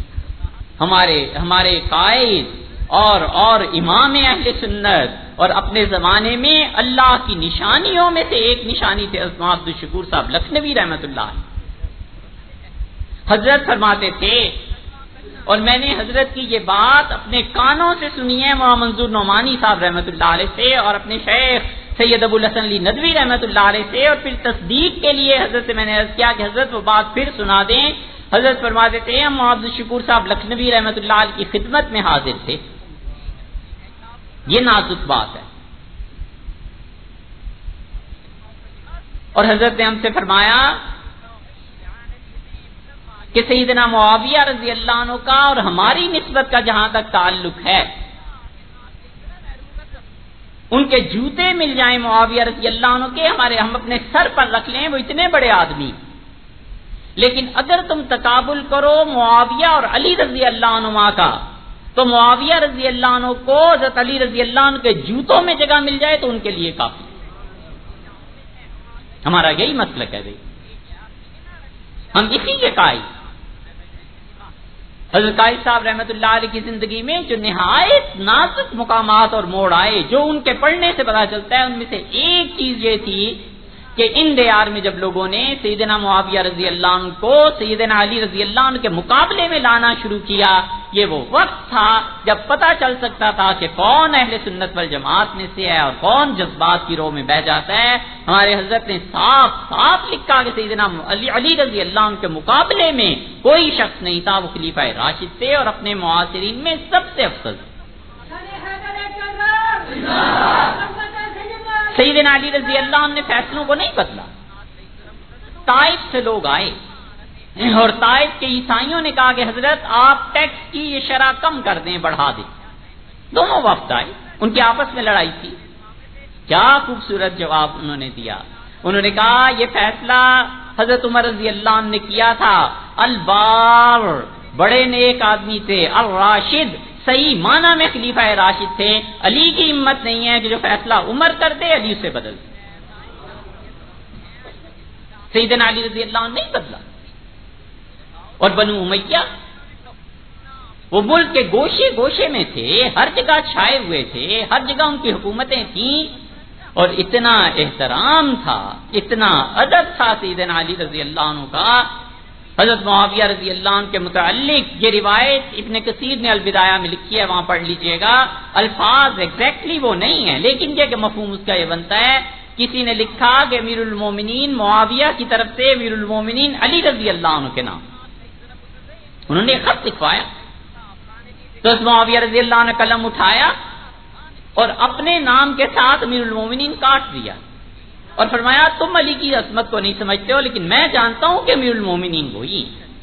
ہمارے قائد اور امام اہل سنت، اور اپنے زمانے میں اللہ کی نشانیوں میں سے ایک نشانی تھے عثمان عبد الشکور صاحب لکھنوی رحمۃ اللہ۔ حضرت فرماتے تھے اور میں نے حضرت کی یہ بات اپنے کانوں سے سنی ہے مولانا منظور نعمانی صاحب رحمۃ اللہ علیہ سے اور اپنے شیخ سید ابو الحسن علی ندوی رحمۃ اللہ علیہ سے، اور پھر تصدیق کے لیے حضرت سے میں نے عرض کیا کہ حضرت وہ بات پھر سنا دیں۔ حضرت فرما دیتے ہیں ہم عبد الشکور صاحب لکھنوی رحمۃ اللہ علیہ کی خدمت میں حاضر تھے، یہ نازک بات ہے، اور حضرت نے ہم سے فرمایا کہ سیدنا معاویہ رضی اللہ عنہ کا اور ہماری نسبت کا جہاں تک تعلق ہے، ان کے جوتے مل جائیں معاویہ رضی اللہ عنہ کے، ہم اپنے سر پر رکھ لیں، وہ اتنے بڑے آدمی، لیکن اگر تم تقابل کرو معاویہ اور علی رضی اللہ عنہ کا، تو معاویہ رضی اللہ عنہ کو حضرت علی رضی اللہ عنہ کے جوتوں میں جگہ مل جائے تو ان کے لیے کافی۔ ہمارا یہی مسلک ہے بھائی، ہم اسی کے قائل۔ حضرت قائد صاحب رحمۃ اللہ علیہ کی زندگی میں جو نہایت نازک مقامات اور موڑ آئے، جو ان کے پڑھنے سے پتہ چلتا ہے، ان میں سے ایک چیز یہ تھی کہ ان دیار میں جب لوگوں نے سیدنا معاویہ رضی اللہ عنہ کو سیدنا علی رضی اللہ عنہ کے مقابلے میں لانا شروع کیا، یہ وہ وقت تھا جب پتہ چل سکتا تھا کہ کون اہل سنت والجماعت میں سے ہے اور کون جذبات کی رو میں بہ جاتا ہے۔ ہمارے حضرت نے صاف صاف لکھا کہ سیدنا علی رضی اللہ عنہ کے مقابلے میں کوئی شخص نہیں تھا، وہ خلیفہ راشد تھے اور اپنے معاصرین میں سب سے افضل۔ سیدنا علی رضی اللہ عنہ نے فیصلوں کو نہیں بدلا۔ طائف سے لوگ آئے اور طائف کے عیسائیوں نے کہا کہ حضرت آپ ٹیکس کی یہ شرح کم کر دیں، بڑھا دیں۔ دونوں وفد آئے، ان کی آپس میں لڑائی تھی، کیا خوبصورت جواب انہوں نے دیا۔ انہوں نے کہا یہ فیصلہ حضرت عمر رضی اللہ عنہ نے کیا تھا، البار بڑے نیک آدمی تھے، الراشد صحیح معنی میں خلیفہ راشد تھے، علی کی ہمت نہیں ہے کہ جو فیصلہ عمر کر دے علی اسے بدل دے۔ سیدنا علی رضی اللہ عنہ نہیں بدلا۔ اور بنو امیہ وہ ملک کے گوشے گوشے میں تھے، ہر جگہ چھائے ہوئے تھے، ہر جگہ ان کی حکومتیں تھیں، اور اتنا احترام تھا، اتنا ادب تھا سیدنا علی رضی اللہ عنہ کا۔ حضرت معاویہ رضی اللہ عنہ کے متعلق یہ روایت ابن کثیر نے البدایہ میں لکھی ہے، وہاں پڑھ لیجئے گا۔ الفاظ ایگزیکٹلی وہ نہیں ہیں، لیکن یہ کہ مفہوم اس کا یہ بنتا ہے، کسی نے لکھا کہ امیر المومنین معاویہ کی طرف سے امیر المومنین علی رضی اللہ عنہ کے نام، انہوں نے خط لکھوایا، تو اس معاویہ رضی اللہ عنہ قلم اٹھایا اور اپنے نام کے ساتھ امیر المومنین کاٹ دیا، اور فرمایا تم علی کی عظمت کو نہیں سمجھتے ہو، لیکن میں جانتا ہوں کہ امیر المومنین وہی۔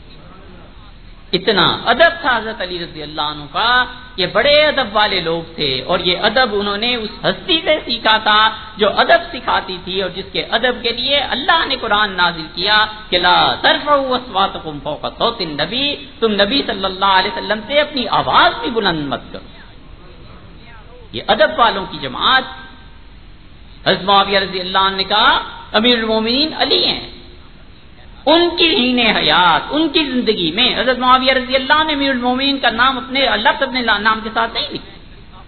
اتنا ادب تھا حضرت علی رضی اللہ عنہ کا، یہ بڑے ادب والے لوگ تھے، اور یہ ادب انہوں نے اس ہستی سے سیکھا تھا جو ادب سکھاتی تھی، اور جس کے ادب کے لیے اللہ نے قرآن نازل کیا کہ لا ترفعوا اصواتکم فوق صوت النبی، تم نبی صلی اللہ علیہ وسلم سے اپنی آواز بھی بلند مت کرو۔ یہ ادب والوں کی جماعت۔ حضرت معاویہ رضی اللہ عنہ نے کہا امیر المومنین علی ہیں، ان کی حین حیات، ان کی زندگی میں حضرت معاویہ رضی اللہ عنہ نے امیر المومنین کا نام اپنے لفظ اپنے نام کے ساتھ نہیں لکھا۔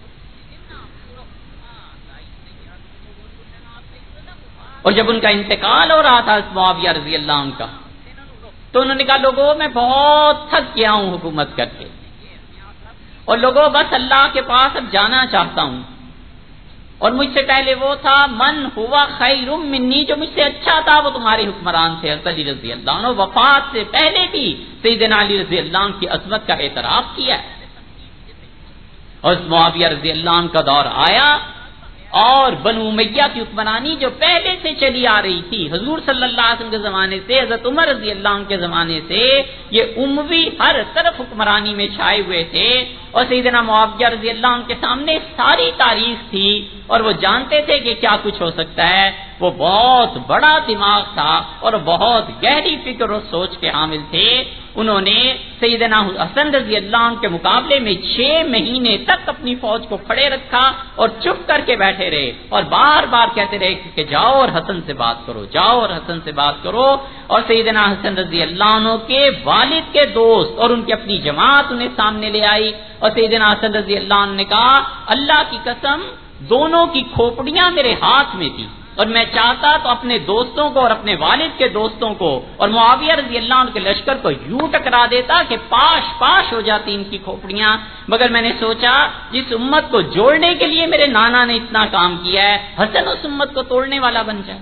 اور جب ان کا انتقال ہو رہا تھا حضرت معاویہ رضی اللہ عنہ کا، تو انہوں نے کہا لوگوں میں بہت تھک گیا ہوں حکومت کر کے، اور لوگوں بس اللہ کے پاس اب جانا چاہتا ہوں، اور مجھ سے پہلے وہ تھا من ہوا خیر منی، جو مجھ سے اچھا تھا وہ تمہارے حکمران تھے حضرت علی رضی اللہ عنہ۔ وفات سے پہلے بھی سیدنا علی رضی اللہ عنہ کی عظمت کا اعتراف کیا ہے، اور معاویہ رضی اللہ عنہ کا دور آیا، اور بنو امیہ کی حکمرانی جو پہلے سے چلی آ رہی تھی حضور صلی اللہ علیہ وسلم کے زمانے سے، حضرت عمر رضی اللہ عنہ کے زمانے سے، یہ اموی ہر طرف حکمرانی میں چھائے ہوئے تھے، اور سیدنا معاویہ رضی اللہ عنہ کے سامنے ساری تاریخ تھی، اور وہ جانتے تھے کہ کیا کچھ ہو سکتا ہے۔ وہ بہت بڑا دماغ تھا اور بہت گہری فکر اور سوچ کے حامل تھے۔ انہوں نے سیدنا حسن رضی اللہ عنہ کے مقابلے میں 6 مہینے تک اپنی فوج کو کھڑے رکھا اور چپ کر کے بیٹھے رہے، اور بار بار کہتے رہے کہ جاؤ اور حسن سے بات کرو، جاؤ اور حسن سے بات کرو۔ اور سیدنا حسن رضی اللہ عنہ کے والد کے دوست اور ان کی اپنی جماعت انہیں سامنے لے آئی، اور سیدنا حسن رضی اللہ عنہ نے کہا اللہ کی قسم دونوں کی کھوپڑیاں میرے ہاتھ میں تھی، اور میں چاہتا تو اپنے دوستوں کو اور اپنے والد کے دوستوں کو اور معاویہ رضی اللہ عنہ کے لشکر کو یوں ٹکرا دیتا کہ پاش پاش ہو جاتی ان کی کھوپڑیاں، مگر میں نے سوچا جس امت کو جوڑنے کے لیے میرے نانا نے اتنا کام کیا ہے، حسن اس امت کو توڑنے والا بن جائے۔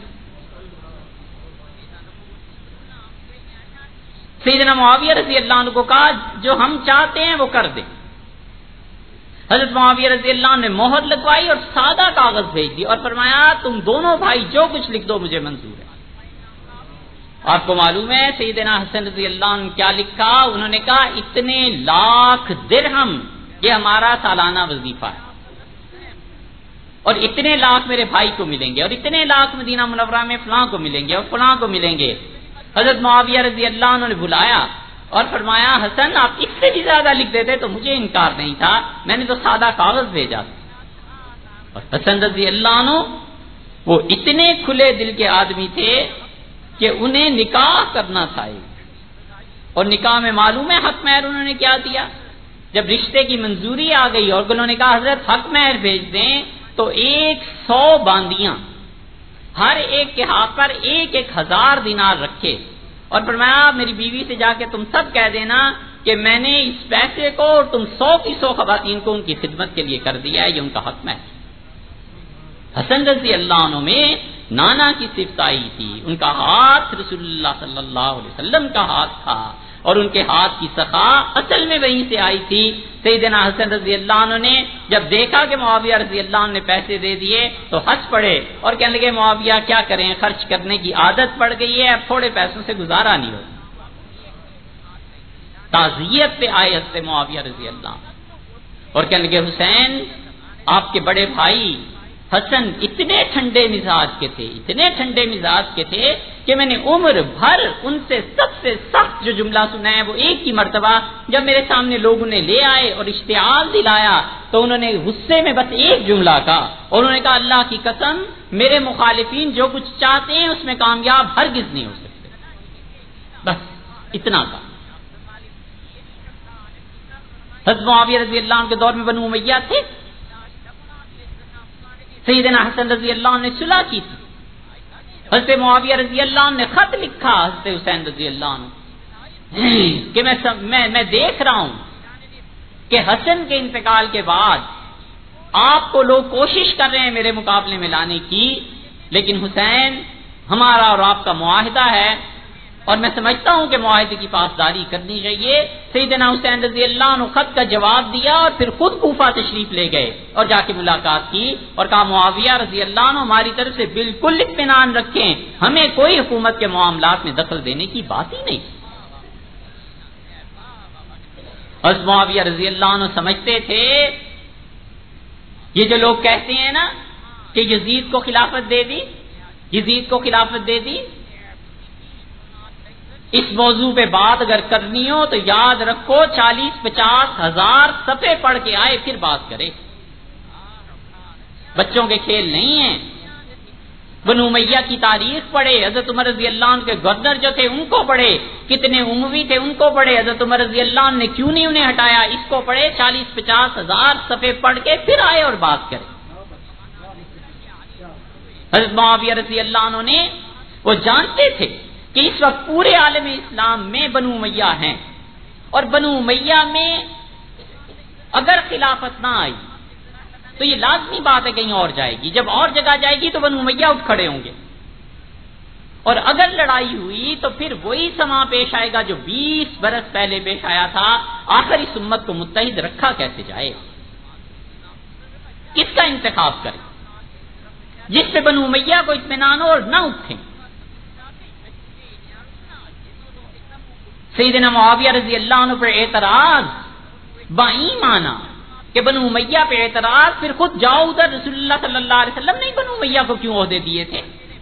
سیدنا معاویہ رضی اللہ عنہ کو کہا جو ہم چاہتے ہیں وہ کر دیں۔ حضرت معاویہ رضی اللہ عنہ نے مہر لگوائی اور سادہ کاغذ بھیج دی اور فرمایا تم دونوں بھائی جو کچھ لکھ دو مجھے منظور ہے۔ آپ کو معلوم ہے سیدنا حسن رضی اللہ عنہ کیا لکھا؟ انہوں نے کہا اتنے لاکھ درہم یہ ہمارا سالانہ وظیفہ ہے، اور اتنے لاکھ میرے بھائی کو ملیں گے، اور اتنے لاکھ مدینہ منورہ میں فلاں کو ملیں گے اور فلاں کو ملیں گے۔ حضرت معاویہ رضی اللہ عنہ نے بلایا اور فرمایا حسن آپ اس سے بھی زیادہ لکھ دیتے تو مجھے انکار نہیں تھا، میں نے تو سادہ کاغذ بھیجا تھا۔ اور حسن رضی اللہ عنہ وہ اتنے کھلے دل کے آدمی تھے کہ انہیں نکاح کرنا تھا، اور نکاح میں معلوم ہے حق مہر انہوں نے کیا دیا؟ جب رشتے کی منظوری آ گئی اور انہوں نے کہا حضرت حق مہر بھیج دیں تو 100 باندیاں ہر ایک کے ہاتھ پر 1,000 دینار رکھے، اور فرمایا میری بیوی سے جا کے تم سب کہہ دینا کہ میں نے اس پیسے کو اور تم 100 کی 100 خواتین کو ان کی خدمت کے لیے کر دیا ہے، یہ ان کا حق ہے۔ حسن رضی اللہ عنہ میں نانا کی صفت آئی تھی، ان کا ہاتھ رسول اللہ صلی اللہ علیہ وسلم کا ہاتھ تھا، اور ان کے ہاتھ کی سخا اصل میں وہیں سے آئی تھی۔ سیدنا حسن رضی اللہ عنہ نے جب دیکھا کہ معاویہ رضی اللہ عنہ نے پیسے دے دیے تو ہنس پڑے اور کہنے لگے معاویہ کیا کریں، خرچ کرنے کی عادت پڑ گئی ہے، اب تھوڑے پیسوں سے گزارا نہیں ہو۔ تعزیت پہ آئے حضرت معاویہ رضی اللہ عنہ اور کہنے لگے حسین آپ کے بڑے بھائی حسن اتنے ٹھنڈے مزاج کے تھے، اتنے ٹھنڈے مزاج کے تھے کہ میں نے عمر بھر ان سے سب سے سخت جو جملہ سنا ہے وہ ایک ہی مرتبہ جب میرے سامنے لوگ انہیں لے آئے اور اشتعال دلایا تو انہوں نے غصے میں بس ایک جملہ کہا، اور انہوں نے کہا اللہ کی قسم میرے مخالفین جو کچھ چاہتے ہیں اس میں کامیاب ہرگز نہیں ہو سکتے، بس اتنا کہا۔ حضرت معاویہ رضی اللہ عنہ کے دور میں بنو امیہ تھے، سیدنا حسن رضی اللہ عنہ نے صلح کی تھی، حضرت معاویہ رضی اللہ عنہ نے خط لکھا حضرت حسین رضی اللہ عنہ کہ میں دیکھ رہا ہوں کہ حسن کے انتقال کے بعد آپ کو لوگ کوشش کر رہے ہیں میرے مقابلے میں لانے کی، لیکن حسین ہمارا اور آپ کا معاہدہ ہے اور میں سمجھتا ہوں کہ معاہدے کی پاسداری کرنی چاہیے۔ سیدنا حسین رضی اللہ عنہ خط کا جواب دیا اور پھر خود کوفہ تشریف لے گئے اور جا کے ملاقات کی اور کہا معاویہ رضی اللہ عنہ ہماری طرف سے بالکل اطمینان رکھیں، ہمیں کوئی حکومت کے معاملات میں دخل دینے کی بات ہی نہیں۔ حضرت معاویہ رضی اللہ عنہ سمجھتے تھے یہ جو لوگ کہتے ہیں نا کہ یزید کو خلافت دے دی، یزید کو خلافت دے دی، اس موضوع پہ بات اگر کرنی ہو تو یاد رکھو 40-50 ہزار صفحے پڑھ کے آئے پھر بات کرے، بچوں کے کھیل نہیں ہیں۔ بنو امیہ کی تاریخ پڑھے، حضرت عمر رضی اللہ عنہ کے گورنر جو تھے ان کو پڑھے، کتنے اموی تھے ان کو پڑھے، حضرت عمر رضی اللہ عنہ نے کیوں نہیں انہیں ہٹایا اس کو پڑھے، 40-50 ہزار صفحے پڑھ کے پھر آئے اور بات کرے۔ حضرت معاویہ رضی اللہ عنہ نے وہ جانتے تھے کہ اس وقت پورے عالم اسلام میں بنو امیہ ہیں، اور بنو امیہ میں اگر خلافت نہ آئی تو یہ لازمی بات ہے کہیں اور جائے گی، جب اور جگہ جائے گی تو بنو امیہ اٹھ کھڑے ہوں گے، اور اگر لڑائی ہوئی تو پھر وہی سما پیش آئے گا جو 20 برس پہلے پیش آیا تھا۔ آخر اس امت کو متحد رکھا کیسے جائے، کس کا انتخاب کرے جس پہ بنو امیہ کو اطمینان ہو اور نہ اٹھیں۔ سیدنا معاویہ رضی اللہ عنہ پر اعتراض باایمانہ کہ بنو امیہ پہ اعتراض، پھر خود جاؤ ادھر رسول اللہ صلی اللہ علیہ وسلم نے بنو امیہ کو کیوں عہدے دیے تھے؟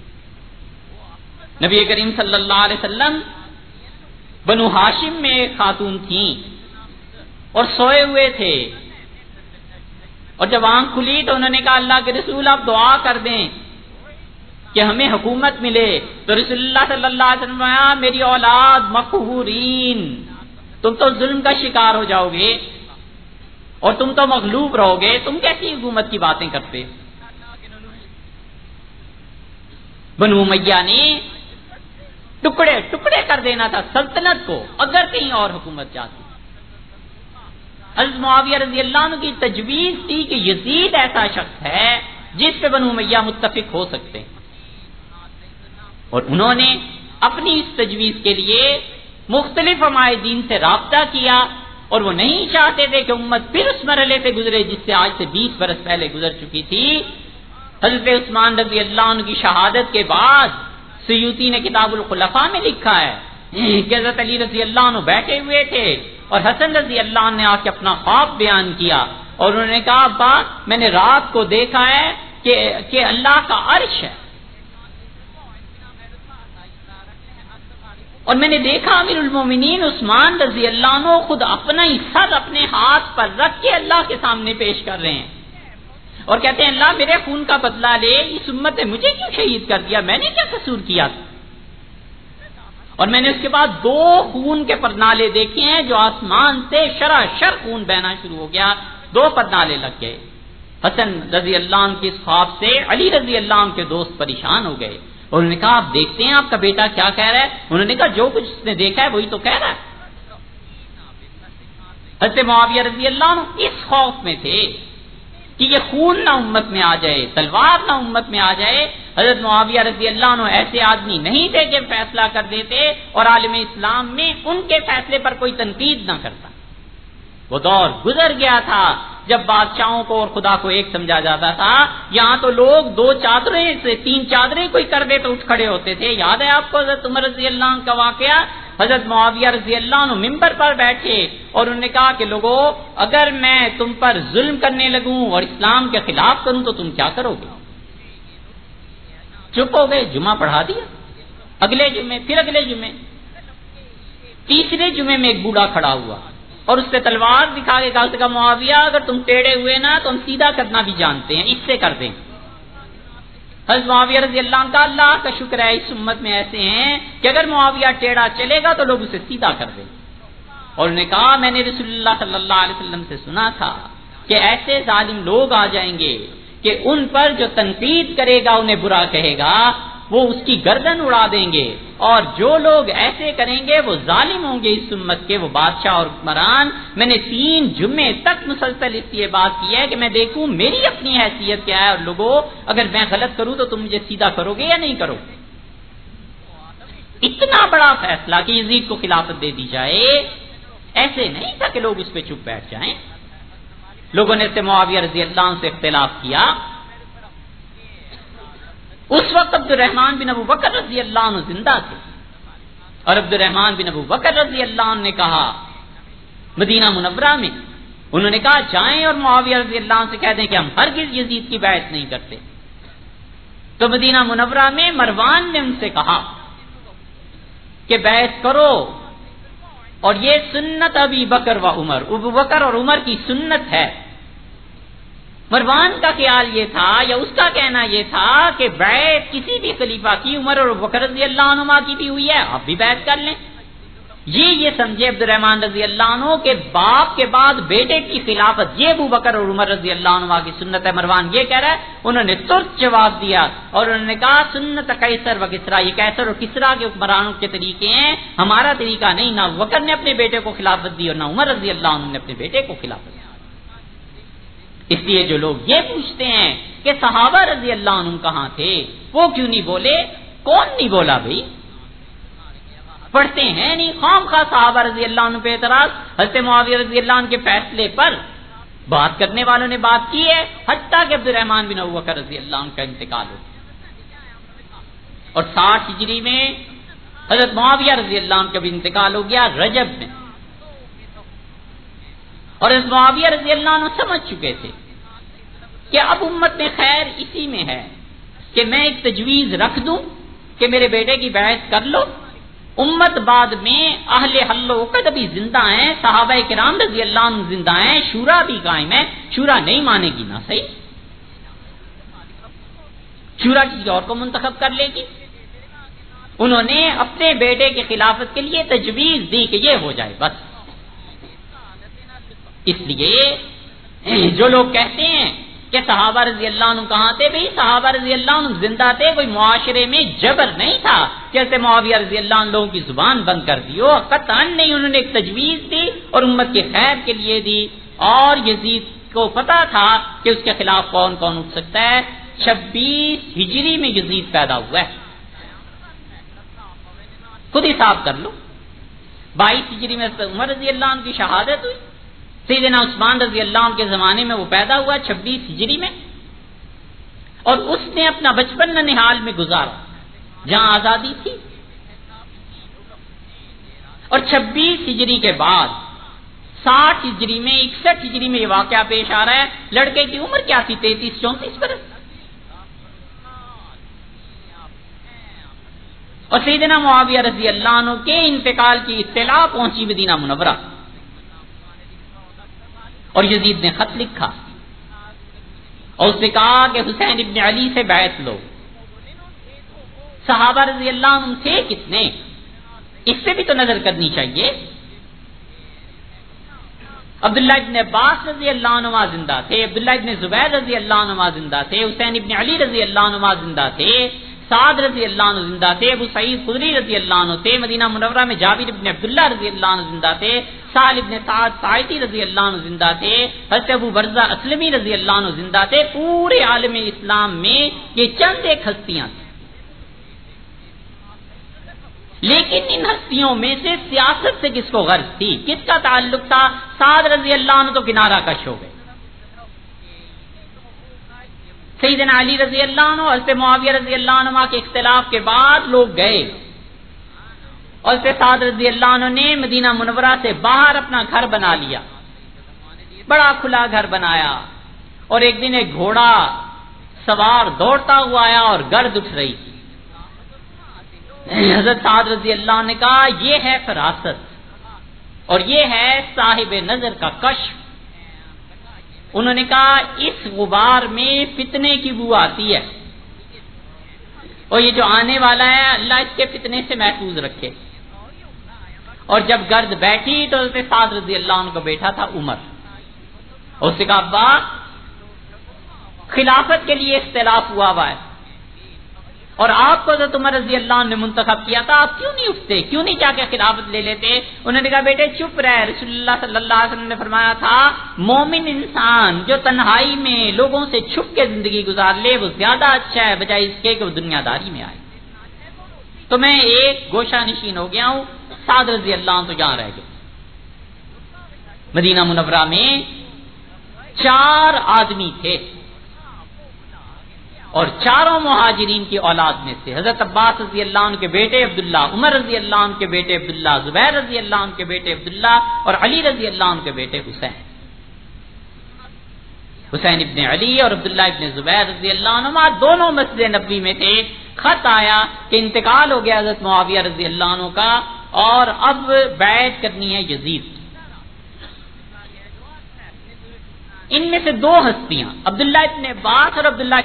نبی کریم صلی اللہ علیہ وسلم بنو ہاشم میں ایک خاتون تھیں اور سوئے ہوئے تھے، اور جب آنکھ کھلی تو انہوں نے کہا اللہ کے رسول آپ دعا کر دیں کہ ہمیں حکومت ملے، تو رسول اللہ صلی اللہ علیہ وسلم نے میری اولاد مقہورین، تم تو ظلم کا شکار ہو جاؤ گے اور تم تو مغلوب رہو گے، تم کیسی حکومت کی باتیں کرتے؟ بنو امیہ نے ٹکڑے ٹکڑے کر دینا تھا سلطنت کو اگر کہیں اور حکومت جاتی. حضرت معاویہ رضی اللہ عنہ کی تجویز تھی کہ یزید ایسا شخص ہے جس پہ بنو امیہ متفق ہو سکتے ہیں، اور انہوں نے اپنی اس تجویز کے لیے مختلف علماء دین سے رابطہ کیا، اور وہ نہیں چاہتے تھے کہ امت پھر اس مرحلے سے گزرے جس سے آج سے 20 برس پہلے گزر چکی تھی. حضرت عثمان رضی اللہ عنہ کی شہادت کے بعد سیوطی نے کتاب الخلفاء میں لکھا ہے کہ حضرت علی رضی اللہ عنہ بیٹھے ہوئے تھے اور حسن رضی اللہ عنہ نے آ کے اپنا خواب بیان کیا، اور انہوں نے کہا ابا میں نے رات کو دیکھا ہے کہ اللہ کا عرش ہے، اور میں نے دیکھا امیر المومنین عثمان رضی اللہ عنہ خود اپنا ہی سر اپنے ہاتھ پر رکھ کے اللہ کے سامنے پیش کر رہے ہیں اور کہتے ہیں اللہ میرے خون کا بدلہ لے، اس امت نے مجھے کیوں شہید کر دیا، میں نے کیا قصور کیا تھا. اور میں نے اس کے بعد 2 خون کے پرنالے دیکھے ہیں جو آسمان سے شراشر خون بہنا شروع ہو گیا، 2 پرنالے لگ گئے. حسن رضی اللہ عنہ کے اس خواب سے علی رضی اللہ عنہ کے دوست پریشان ہو گئے، اور انہوں نے کہا آپ دیکھتے ہیں آپ کا بیٹا کیا کہہ رہا ہے. انہوں نے کہا جو کچھ اس نے دیکھا ہے وہی تو کہہ رہا ہے. حضرت معاویہ رضی اللہ عنہ اس خوف میں تھے کہ یہ خون نہ امت میں آ جائے، تلوار نہ امت میں آ جائے. حضرت معاویہ رضی اللہ عنہ ایسے آدمی نہیں تھے کہ فیصلہ کر دیتے اور عالم اسلام میں ان کے فیصلے پر کوئی تنقید نہ کرتا. وہ دور گزر گیا تھا جب بادشاہوں کو اور خدا کو ایک سمجھا جاتا تھا. یہاں تو لوگ 2 چادریں سے 3 چادریں کوئی کر دے تو اٹھ کھڑے ہوتے تھے. یاد ہے آپ کو حضرت عمر رضی اللہ عنہ کا واقعہ؟ حضرت معاویہ رضی اللہ عنہ ممبر پر بیٹھے اور انہوں نے کہا کہ لوگوں اگر میں تم پر ظلم کرنے لگوں اور اسلام کے خلاف کروں تو تم کیا کرو گے؟ چپ ہو گئے، جمعہ پڑھا دیا. اگلے جمعے، پھر اگلے جمعے، تیسرے جمعے میں ایک بوڑھا کھڑا ہوا اور اس سے تلوار دکھا کے کہا معاویہ اگر تم ٹیڑے ہوئے نا تو ہم سیدھا کرنا بھی جانتے ہیں، اس سے کر دیں. حضرت معاویہ رضی اللہ عنہ کا اللہ کا شکر ہے اس امت میں ایسے ہیں کہ اگر معاویہ ٹیڑھا چلے گا تو لوگ اسے سیدھا کر دیں. اور انہوں نے کہا میں نے رسول اللہ صلی اللہ علیہ وسلم سے سنا تھا کہ ایسے ظالم لوگ آ جائیں گے کہ ان پر جو تنقید کرے گا انہیں برا کہے گا وہ اس کی گردن اڑا دیں گے، اور جو لوگ ایسے کریں گے وہ ظالم ہوں گے اس امت کے، وہ بادشاہ اور حکمران. میں نے 3 جمعے تک مسلسل اس لیے بات کی ہے کہ میں دیکھوں میری اپنی حیثیت کیا ہے، اور لوگوں اگر میں غلط کروں تو تم مجھے سیدھا کرو گے یا نہیں کرو. اتنا بڑا فیصلہ کہ یزید کو خلافت دے دی جائے، ایسے نہیں تھا کہ لوگ اس پہ چپ بیٹھ جائیں. لوگوں نے معاویہ رضی اللہ عنہ سے اختلاف کیا. اس وقت عبد الرحمن بن ابو بکر رضی اللہ عنہ زندہ تھے، اور عبد الرحمن بن ابو بکر رضی اللہ عنہ نے کہا مدینہ منورہ میں، انہوں نے کہا جائیں اور معاویہ رضی اللہ عنہ سے کہہ دیں کہ ہم ہرگز یزید کی بیعت نہیں کرتے. تو مدینہ منورہ میں مروان نے ان سے کہا کہ بیعت کرو، اور یہ سنت ابی بکر و عمر، ابو بکر اور عمر کی سنت ہے. مروان کا خیال یہ تھا یا اس کا کہنا یہ تھا کہ بیعت کسی بھی خلیفہ کی، عمر اور ابو بکر رضی اللہ عنہ کی بھی ہوئی ہے، آپ بھی بیعت کر لیں. یہ سمجھے عبد الرحمن رضی اللہ عنہ کے باپ کے بعد بیٹے کی خلافت یہ ابو بکر اور عمر رضی اللہ عنہ کی سنت ہے. مروان یہ کہہ رہا ہے. انہوں نے ترت جواب دیا اور انہوں نے کہا سنت قیصر و کسرا، یہ قیصر اور کسرا کے حکمرانوں کے طریقے ہیں، ہمارا طریقہ نہیں. نہ ابو بکر نے اپنے بیٹے کو خلافت دی اور نہ عمر رضی اللہ عنہ نے اپنے بیٹے کو خلافت دی. اس لیے جو لوگ یہ پوچھتے ہیں کہ صحابہ رضی اللہ عنہ کہاں تھے، وہ کیوں نہیں بولے؟ کون نہیں بولا بھائی؟ پڑھتے ہیں نہیں خام خواہ صحابہ رضی اللہ عنہ پہ اعتراض. حضرت معاویہ رضی اللہ عنہ کے فیصلے پر بات کرنے والوں نے بات کی ہے، حتیٰ کہ عبد الرحمن بن ابو بکر رضی اللہ عنہ کا انتقال ہو. اور 60 ہجری میں حضرت معاویہ رضی اللہ عنہ کا بھی انتقال ہو گیا رجب میں. اور حضرت معاویہ رضی اللہ عنہ سمجھ چکے تھے کہ اب امت میں خیر اسی میں ہے کہ میں ایک تجویز رکھ دوں کہ میرے بیٹے کی بیعت کر لو. امت بعد میں اہل حل و عقد بھی زندہ ہیں، صحابہ کرام رضی اللہ عنہ زندہ ہیں، شورا بھی قائم ہے. شورا نہیں مانے گی نا صحیح، شورا کسی اور کو منتخب کر لے گی. انہوں نے اپنے بیٹے کی خلافت کے لیے تجویز دی کہ یہ ہو جائے بس. اس لیے جو لوگ کہتے ہیں کہ صحابہ رضی اللہ عنہ کہاں تھے؟ بھئی صحابہ رضی اللہ عنہ زندہ تھے، کوئی معاشرے میں جبر نہیں تھا جیسے معاویہ رضی اللہ عنہ لوگوں کی زبان بند کر دی ہو، قطعاً نہیں، انہوں نے ایک تجویز دی اور امت کے خیر کے لیے دی، اور یزید کو پتا تھا کہ اس کے خلاف کون کون اٹھ سکتا ہے۔ 26 ہجری میں یزید پیدا ہوا ہے، خود حساب کر لو، 22 ہجری میں عمر رضی اللہ عنہ کی شہادت ہوئی، سیدنا عثمان رضی اللہ عنہ کے زمانے میں وہ پیدا ہوا 26 ہجری میں، اور اس نے اپنا بچپن ننھال میں گزارا جہاں آزادی تھی، اور 26 ہجری کے بعد 60 ہجری میں 61 ہجری میں یہ واقعہ پیش آ رہا ہے۔ لڑکے کی عمر کیا تھی؟ 33-34 برس، اور سیدنا معاویہ رضی اللہ عنہ کے انتقال کی اطلاع پہنچی مدینہ منورہ، اور یزید نے خط لکھا اور اس نے کہا کہ حسین ابن علی سے بیعت لو۔ صحابہ رضی اللہ عنہ تھے کتنے؟ اس سے بھی تو نظر کرنی چاہیے۔ عبداللہ ابن عباس رضی اللہ عنہ زندہ تھے، عبداللہ ابن زبیر رضی اللہ عنہ زندہ تھے، حسین ابن علی رضی اللہ عنہ زندہ تھے، سعد رضی اللہ عنہ زندہ تھے، ابو سعید خدری رضی اللہ عنہ تھے، مدینہ منورہ میں جابر ابن عبداللہ رضی اللہ عنہ زندہ تھے، سہل ابن سعد ساعدی رضی اللہ عنہ زندہ تھے، حضرت ابو برزہ اسلمی رضی اللہ عنہ زندہ تھے۔ پورے عالم اسلام میں یہ چند ایک ہستیاں تھیں، لیکن ان ہستیوں میں سے سیاست سے کس کو غرض تھی، کس کا تعلق تھا؟ سعد رضی اللہ عنہ تو کنارہ کش ہو گئے، سیدنا علی رضی اللہ عنہ اور حضرت معاویہ رضی اللہ عنہ کے اختلاف کے بعد لوگ گئے، اور حضرت سعد رضی اللہ عنہ نے مدینہ منورہ سے باہر اپنا گھر بنا لیا، بڑا کھلا گھر بنایا، اور ایک دن ایک گھوڑا سوار دوڑتا ہوا آیا اور گرد اٹھ رہی تھی۔ حضرت سعد رضی اللہ عنہ نے کہا یہ ہے فراست، اور یہ ہے صاحب نظر کا کشف۔ انہوں نے کہا اس غبار میں فتنے کی بو آتی ہے، اور یہ جو آنے والا ہے اللہ اس کے فتنے سے محفوظ رکھے۔ اور جب گرد بیٹھی تو حضرت سعد رضی اللہ عنہ کا بیٹا تھا عمر، اور اس نے کہا ابا خلافت کے لیے اختلاف ہوا ہے، اور آپ کو حضرت عمر رضی اللہ عنہ نے منتخب کیا تھا، آپ کیوں نہیں اٹھتے، کیوں نہیں جا کے خلافت لے لیتے؟ انہوں نے کہا بیٹے چپ رہ، رسول اللہ صلی اللہ علیہ وسلم نے فرمایا تھا مومن انسان جو تنہائی میں لوگوں سے چھپ کے زندگی گزار لے وہ زیادہ اچھا ہے بجائے اس کے کہ وہ دنیا داری میں آئے۔ تو میں ایک گوشہ نشین ہو گیا ہوں، سعد رضی اللہ عنہ تو جہاں رہ گئے۔ مدینہ منورہ میں 4 آدمی تھے، اور چاروں مہاجرین کی اولاد میں سے حضرت عباس رضی اللہ عنہ کے بیٹے عبداللہ، عمر رضی اللہ عنہ کے بیٹے عبداللہ، زبیر رضی اللہ عنہ کے بیٹے عبداللہ، اور علی رضی اللہ عنہ کے بیٹے حسین ابن علی اور عبداللہ ابن زبیر رضی اللہ عنہ دونوں مسجد نبوی میں تھے۔ خط آیا کہ انتقال ہو گیا حضرت معاویہ رضی اللہ عنہ کا، اور اب بیعت کرنی ہے یزید۔ ان میں سے 2 ہستیاں عبداللہ ابن عباس اور عبداللہ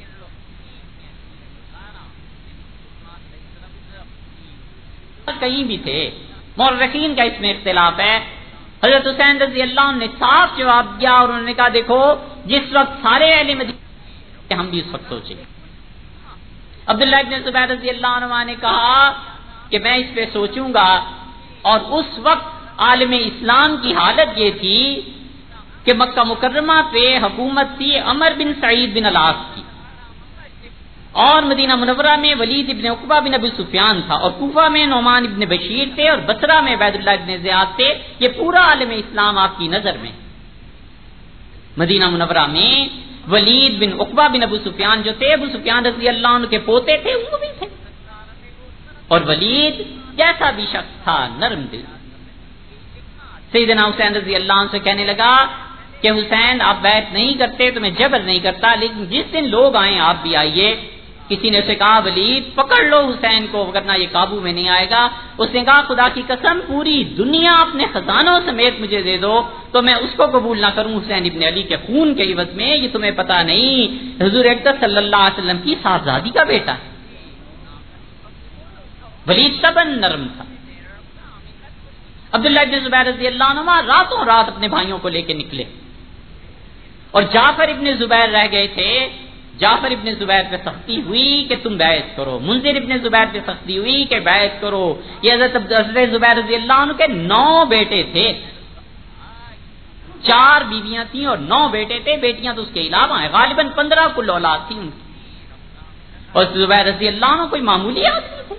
کہیں بھی تھے، مورخین کا اس میں اختلاف ہے۔ حضرت حسین رضی اللہ عنہ نے صاف جواب دیا، اور انہوں نے کہا دیکھو جس وقت سارے اہل مدینہ ہم بھی اس وقت سوچیں۔ عبداللہ ابن زبیر رضی اللہ عنہ نے کہا کہ میں اس پہ سوچوں گا، اور اس وقت عالم اسلام کی حالت یہ تھی کہ مکہ مکرمہ پہ حکومت تھی عمر بن سعید بن العاص کی، اور مدینہ منورہ میں ولید ابن عقبہ بن ابی سفیان تھا، اور کوفہ میں نعمان ابن بشیر تھے، اور بصرہ میں عبید اللہ ابن زیاد تھے۔ یہ پورا عالم اسلام آپ کی نظر میں۔ مدینہ منورہ میں ولید بن عقبہ بن ابو سفیان جو تھے، ابو سفیان رضی اللہ عنہ کے پوتے تھے، وہ بھی تھے، اور ولید جیسا بھی شخص تھا نرم دل۔ سیدنا حسین رضی اللہ عنہ سے کہنے لگا کہ حسین آپ بیعت نہیں کرتے تو میں جبر نہیں کرتا، لیکن جس دن لوگ آئیں آپ بھی آئیے۔ کسی نے اسے کہا ولید پکڑ لو حسین کو ورنہ یہ قابو میں نہیں آئے گا۔ اس نے کہا خدا کی قسم پوری دنیا اپنے خزانوں سمیت مجھے دے دو تو میں اس کو قبول نہ کروں حسین ابن علی کے خون کے عوض میں۔ یہ تمہیں پتا نہیں حضور اقدس صلی اللہ علیہ وسلم کی صاحبزادی کا بیٹا ہے۔ ولید طبعاً نرم تھا۔ عبداللہ ابن زبیر رضی اللہ عنہ راتوں رات اپنے بھائیوں کو لے کے نکلے، اور جعفر ابن زبیر رہ گئے تھے. جعفر ابن زبیر پہ سختی ہوئی کہ تم بیعت کرو. منذر ابن زبیر پہ سختی ہوئی کہ بیعت کرو. یہ حضرت زبیر رضی اللہ عنہ کے 9 بیٹے تھے. 4 بیویاں تھیں اور 9 بیٹے تھے. بیٹیاں تو اس کے علاوہ ہیں. غالباً 15 کل اولاد تھی ان کی. اور زبیر رضی اللہ عنہ کوئی معمولی آدمی تھے.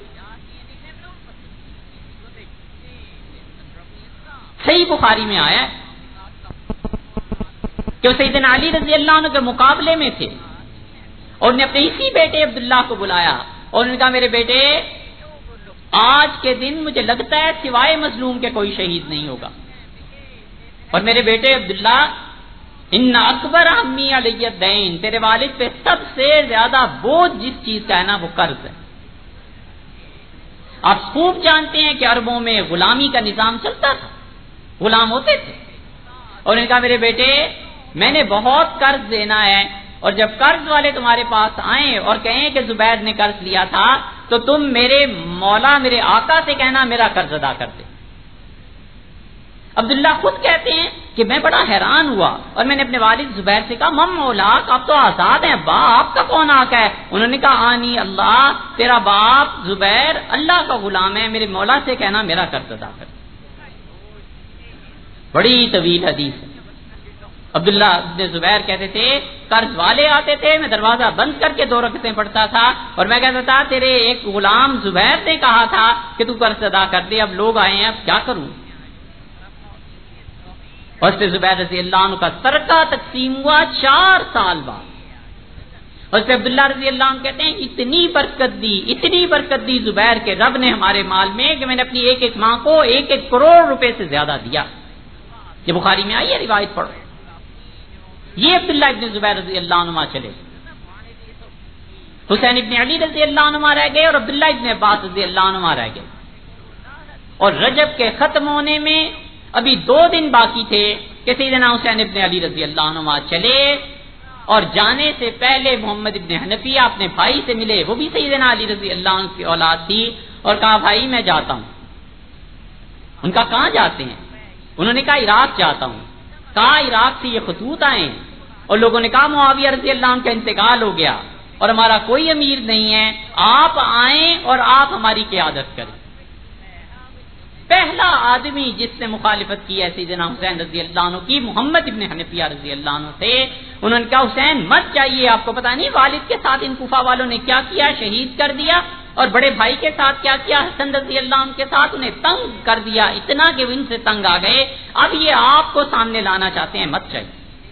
صحیح بخاری میں آیا ہے کہ وہ سیدنا علی رضی اللہ عنہ کے مقابلے میں تھے اور انہوں نے اپنے اسی بیٹے عبداللہ کو بلایا اور انہوں نے کہا میرے بیٹے آج کے دن مجھے لگتا ہے سوائے مظلوم کے کوئی شہید نہیں ہوگا. اور میرے بیٹے عبداللہ ان اکبر امی علی الدین، تیرے والد پہ سب سے زیادہ بوجھ جس چیز کا ہے نا وہ قرض ہے. آپ خوب جانتے ہیں کہ عربوں میں غلامی کا نظام چلتا تھا، غلام ہوتے تھے. اور انہوں نے کہا میرے بیٹے میں نے بہت قرض دینا ہے اور جب قرض والے تمہارے پاس آئیں اور کہیں کہ زبیر نے قرض لیا تھا تو تم میرے مولا میرے آقا سے کہنا میرا قرض ادا کر دے. عبداللہ خود کہتے ہیں کہ میں بڑا حیران ہوا اور میں نے اپنے والد زبیر سے کہا مم مولا آپ تو آزاد ہیں، باپ کا کون آقا ہے؟ انہوں نے کہا آنی اللہ، تیرا باپ زبیر اللہ کا غلام ہے، میرے مولا سے کہنا میرا قرض ادا کر. بڑی طویل حدیث ہے. عبداللہ ابن زبیر کہتے تھے قرض والے آتے تھے، میں دروازہ بند کر کے 2 رکعتیں پڑھتا تھا اور میں کہتا تھا تیرے ایک غلام زبیر نے کہا تھا کہ تو قرض ادا کر دے، اب لوگ آئے ہیں اب کیا کروں. اور اس سے زبیر رضی اللہ عنہ کا ترکہ تقسیم ہوا 4 سال بعد. اور اس سے عبداللہ رضی اللہ عنہ کہتے ہیں اتنی برکت دی زبیر کے رب نے ہمارے مال میں کہ میں نے اپنی ایک ماں کو 1 کروڑ روپے سے زیادہ دیا. یہ بخاری میں آئی ہے روایت پڑھو. یہ عبداللہ ابن زبیر رضی اللہ عنہ چلے. حسین ابن علی رضی اللہ عنہ رہ گئے اور عبداللہ ابن عباس رضی اللہ عنہ رہ گئے. اور رجب کے ختم ہونے میں ابھی 2 دن باقی تھے کہ سیدنا حسین ابن علی رضی اللہ عنہ چلے اور جانے سے پہلے محمد ابن حنفیہ اپنے بھائی سے ملے، وہ بھی سیدنا علی رضی اللہ عنہ کی اولاد تھی، اور کہا بھائی میں جاتا ہوں. ان کا کہاں جاتے ہیں؟ انہوں نے کہا عراق جاتا ہوں. کہا عراق سے یہ خطوط آئے اور لوگوں نے کہا معاویہ رضی اللہ عنہ کا انتقال ہو گیا اور ہمارا کوئی امیر نہیں ہے، آپ آئیں اور آپ ہماری قیادت کریں. پہلا آدمی جس نے مخالفت کی ہے سیدنا حسین رضی اللہ عنہ کی محمد ابن حنفیہ رضی اللہ عنہ تھے. انہوں نے کہا حسین مت جائیے، آپ کو پتا نہیں والد کے ساتھ ان کوفہ والوں نے کیا کیا، شہید کر دیا، اور بڑے بھائی کے ساتھ کیا کیا، حسن رضی اللہ عنہ کے ساتھ انہیں تنگ کر دیا، اتنا کہ ان سے تنگ آ گئے، اب یہ آپ کو سامنے لانا چاہتے ہیں، مت جائیے.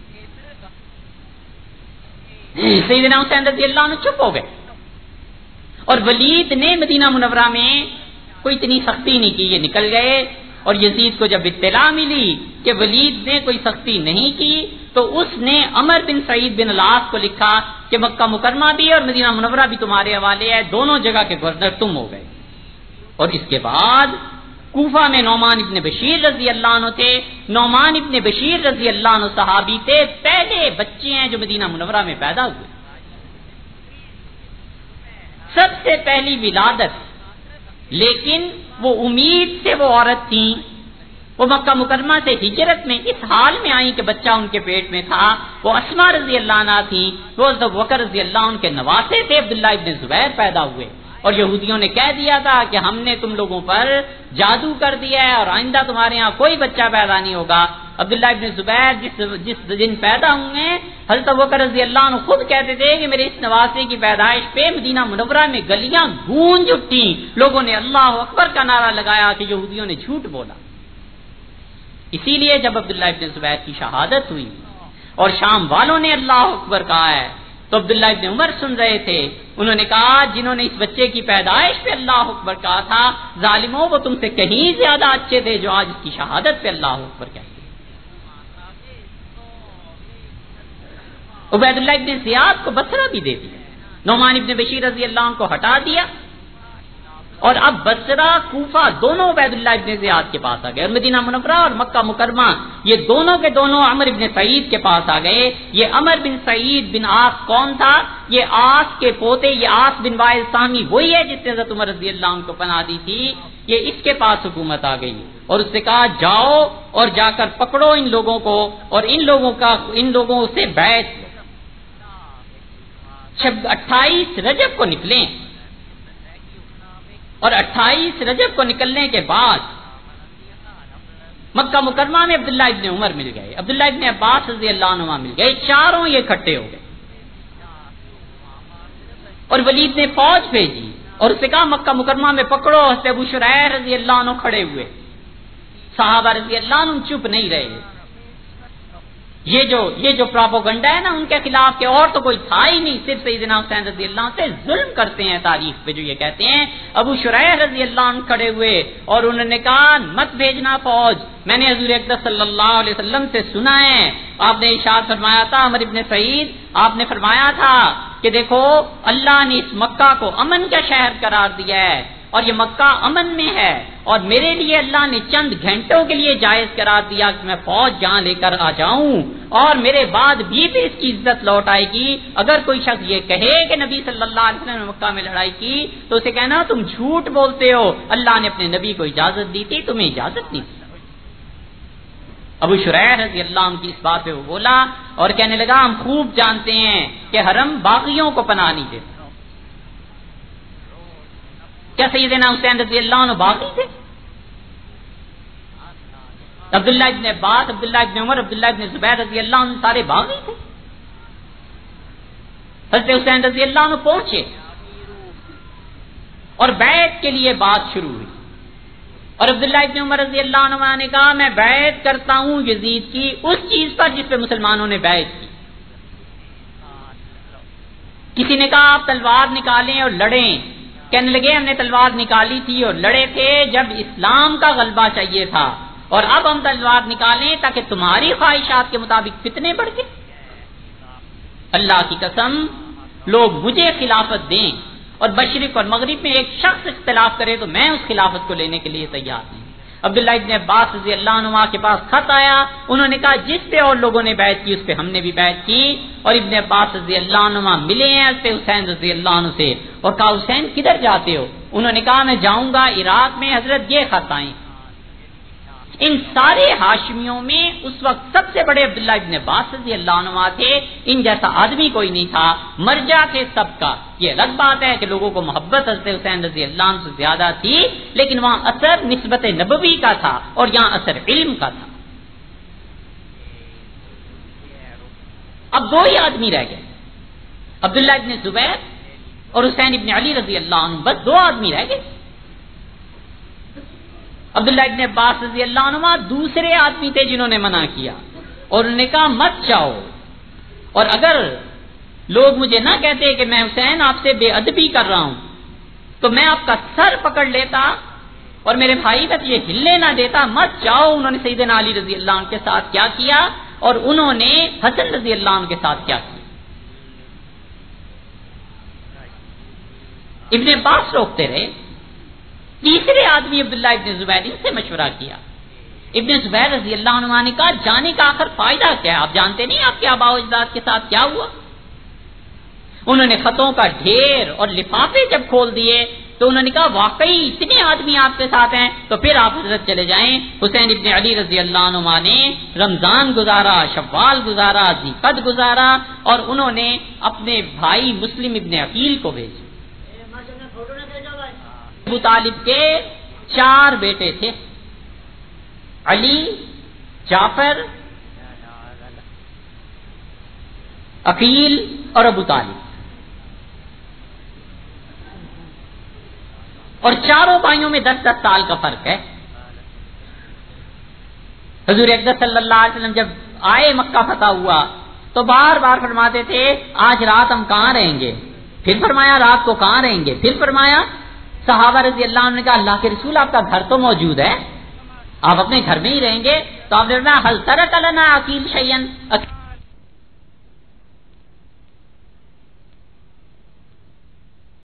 سیدنا حسین رضی اللہ عنہ چپ ہو گئے. اور ولید نے مدینہ منورہ میں کوئی اتنی سختی نہیں کی، یہ نکل گئے. اور یزید کو جب اطلاع ملی کہ ولید نے کوئی سختی نہیں کی تو اس نے عمر بن سعید بن العاص کو لکھا کہ مکہ مکرمہ بھی اور مدینہ منورہ بھی تمہارے حوالے ہے، دونوں جگہ کے گورنر تم ہو گئے. اور اس کے بعد کوفہ میں نعمان ابن بشیر رضی اللہ عنہ تھے. نعمان ابن بشیر رضی اللہ عنہ صحابی تھے، پہلے بچے ہیں جو مدینہ منورہ میں پیدا ہوئے، سب سے پہلی ولادت. لیکن وہ امید سے وہ عورت تھی، وہ مکہ مکرمہ سے ہجرت میں اس حال میں آئی کہ بچہ ان کے پیٹ میں تھا. وہ اسماء رضی اللہ عنہ تھی، وہ ابو بکر رضی اللہ عنہ کے نواسے تھے. عبداللہ ابن زبیر پیدا ہوئے اور یہودیوں نے کہہ دیا تھا کہ ہم نے تم لوگوں پر جادو کر دیا ہے اور آئندہ تمہارے ہاں کوئی بچہ پیدا نہیں ہوگا. عبداللہ ابن زبیر جس دن پیدا ہوئے، حضرت ابو بکر رضی اللہ عنہ خود کہتے تھے کہ میرے اس نواسے کی پیدائش پہ مدینہ منورہ میں گلیاں گونج اٹھی، لوگوں نے اللہ اکبر کا نعرہ لگایا کہ یہودیوں نے جھوٹ بولا. اسی لیے جب عبداللہ ابن زبیر کی شہادت ہوئی اور شام والوں نے اللہ اکبر کہا ہے تو عبداللہ ابن عمر سن رہے تھے. انہوں نے کہا جنہوں نے اس بچے کی پیدائش پہ اللہ اکبر کہا تھا، ظالموں وہ تم سے کہیں زیادہ اچھے تھے جو آج اس کی شہادت پہ اللہ اکبر کہتے. عبید اللہ ابن زیاد کو بصرہ بھی دے دیا، نعمان ابن بشیر رضی اللہ عنہ کو ہٹا دیا، اور اب بصرہ کوفہ دونوں عبید اللہ ابن زیاد کے پاس آ گئے، اور مدینہ منورہ اور مکہ مکرمہ یہ دونوں کے دونوں عمر ابن سعید کے پاس آ گئے. یہ عمر بن سعید بن عاص کون تھا؟ یہ عاص کے پوتے، یہ عاص بن وائل سامی وہی ہے جس نے حضرت عمر رضی اللہ عنہ کو پناہ دی تھی. یہ اس کے پاس حکومت آ گئی اور اس سے کہا جاؤ اور جا کر پکڑو ان لوگوں کو اور ان لوگوں سے بیعت 28 رجب کو نکلیں اور 28 رجب کو نکلنے کے بعد مکہ مکرمہ میں عبداللہ ابن عمر مل گئے، عبداللہ ابن عباس رضی اللہ عنہما مل گئے، چاروں یہ اکٹھے ہو گئے اور ولید نے فوج بھیجی اور اسے کہا مکہ مکرمہ میں پکڑو۔ حضرت ابو شریح رضی اللہ عنہ کھڑے ہوئے، صحابہ رضی اللہ عنہ چپ نہیں رہے۔ یہ جو پراپوگنڈا ہے نا ان کے خلاف کہ اور تو کوئی تھا ہی نہیں، صرف سیدنا حسین رضی اللہ عنہ سے ظلم کرتے ہیں تاریخ پہ، جو یہ کہتے ہیں۔ ابو شریح رضی اللہ عنہ کھڑے ہوئے اور انہوں نے کہا مت بھیجنا فوج، میں نے حضور اقدس صلی اللہ علیہ وسلم سے سنا ہے، آپ نے ارشاد فرمایا تھا، عمر ابن سعید آپ نے فرمایا تھا کہ دیکھو اللہ نے اس مکہ کو امن کا شہر قرار دیا ہے اور یہ مکہ امن میں ہے، اور میرے لیے اللہ نے چند گھنٹوں کے لیے جائز قرار دیا کہ میں فوج جہاں لے کر آ جاؤں، اور میرے بعد بھی اس کی عزت لوٹ آئے گی۔ اگر کوئی شخص یہ کہے کہ نبی صلی اللہ علیہ وسلم نے مکہ میں لڑائی کی تو اسے کہنا تم جھوٹ بولتے ہو، اللہ نے اپنے نبی کو اجازت دی تھی، تمہیں اجازت نہیں تھی۔ ابو شریح رضی اللہ عنہ کی اس بات پہ وہ بولا اور کہنے لگا ہم خوب جانتے ہیں کہ حرم باغیوں کو پناہ نہیں دیتا۔ کیا سیدنا حسین رضی اللہ عنہ باغی تھے؟ عبداللہ ابن عباس، عبداللہ ابن عمر، عبداللہ ابن زبیر رضی اللہ عنہ سارے باغی تھے۔ حضرت حسین رضی اللہ عنہ پہنچے اور بیعت کے لیے بات شروع ہوئی، اور عبداللہ ابن عمر رضی اللہ عنہ نے کہا میں بیعت کرتا ہوں یزید کی اس چیز پر جس پہ مسلمانوں نے بیعت کی۔ کسی نے کہا آپ تلوار نکالیں اور لڑیں، کہنے لگے ہم نے تلوار نکالی تھی اور لڑے تھے جب اسلام کا غلبہ چاہیے تھا، اور اب ہم تلوار نکالیں تاکہ تمہاری خواہشات کے مطابق فتنے بڑھ گئے۔ اللہ کی قسم لوگ مجھے خلافت دیں اور مشرق اور مغرب میں ایک شخص اختلاف کرے تو میں اس خلافت کو لینے کے لیے تیار نہیں۔ عبداللہ ابن عباس رضی اللہ عنہ کے پاس خط آیا، انہوں نے کہا جس پہ اور لوگوں نے بیعت کی اس پہ ہم نے بھی بیعت کی، اور ابن عباس رضی اللہ عنہ ملے ہیں حضرت حسین رضی اللہ عنہ سے اور کہا حسین کدھر جاتے ہو؟ انہوں نے کہا میں جاؤں گا عراق میں، حضرت یہ خط آئے۔ ان سارے ہاشمیوں میں اس وقت سب سے بڑے عبداللہ ابن عباس رضی اللہ عنہ تھے، ان جیسا آدمی کوئی نہیں تھا، مرجع تھے سب کا۔ یہ الگ بات ہے کہ لوگوں کو محبت حضرت حسین رضی اللہ عنہ سے زیادہ تھی، لیکن وہاں اثر نسبت نبوی کا تھا اور یہاں اثر علم کا تھا۔ اب دو ہی آدمی رہ گئے، عبداللہ ابن زبیر اور حسین ابن علی رضی اللہ عنہ، بس دو آدمی رہ گئے۔ عبداللہ ابن عباس رضی اللہ عنہ دوسرے آدمی تھے جنہوں نے منع کیا اور انہوں نے کہا مت جاؤ، اور اگر لوگ مجھے نہ کہتے کہ میں حسین آپ سے بے ادبی کر رہا ہوں تو میں آپ کا سر پکڑ لیتا اور میرے بھائی تک یہ ہلنے نہ دیتا، مت جاؤ۔ انہوں نے سیدنا علی رضی اللہ عنہ کے ساتھ کیا کیا اور انہوں نے حسن رضی اللہ عنہ کے ساتھ کیا کیا۔ ابن عباس روکتے رہے، تیسرے آدمی عبداللہ ابن زبیر ان سے مشورہ کیا۔ ابن زبیر رضی اللہ عنہ نے کہا جانے کا آخر فائدہ کیا ہے؟ آپ جانتے نہیں آپ کے آباء و اجداد کے ساتھ کیا ہوا؟ انہوں نے خطوں کا ڈھیر اور لفافے جب کھول دیے تو انہوں نے کہا واقعی اتنے آدمی آپ کے ساتھ ہیں تو پھر آپ حضرت چلے جائیں۔ حسین ابن علی رضی اللہ عنہ نے رمضان گزارا، شوال گزارا، ذیقعد گزارا، اور انہوں نے اپنے بھائی مسلم ابن عقیل کو بھیجا۔ ابو طالب کے 4 بیٹے تھے، علی، جعفر، عقیل اور ابو طالب، اور چاروں بھائیوں میں 10-10 سال کا فرق ہے۔ حضور اقدس صلی اللہ علیہ وسلم جب آئے مکہ فتح ہوا تو بار بار فرماتے تھے آج رات ہم کہاں رہیں گے، پھر فرمایا رات کو کہاں رہیں گے، پھر فرمایا صحابہ رضی اللہ عنہ نے کہا اللہ کے رسول آپ کا گھر تو موجود ہے، آپ اپنے گھر میں ہی رہیں گے؟ تو آپ نے فرمایا حل ترک لنا عقیل شیئن،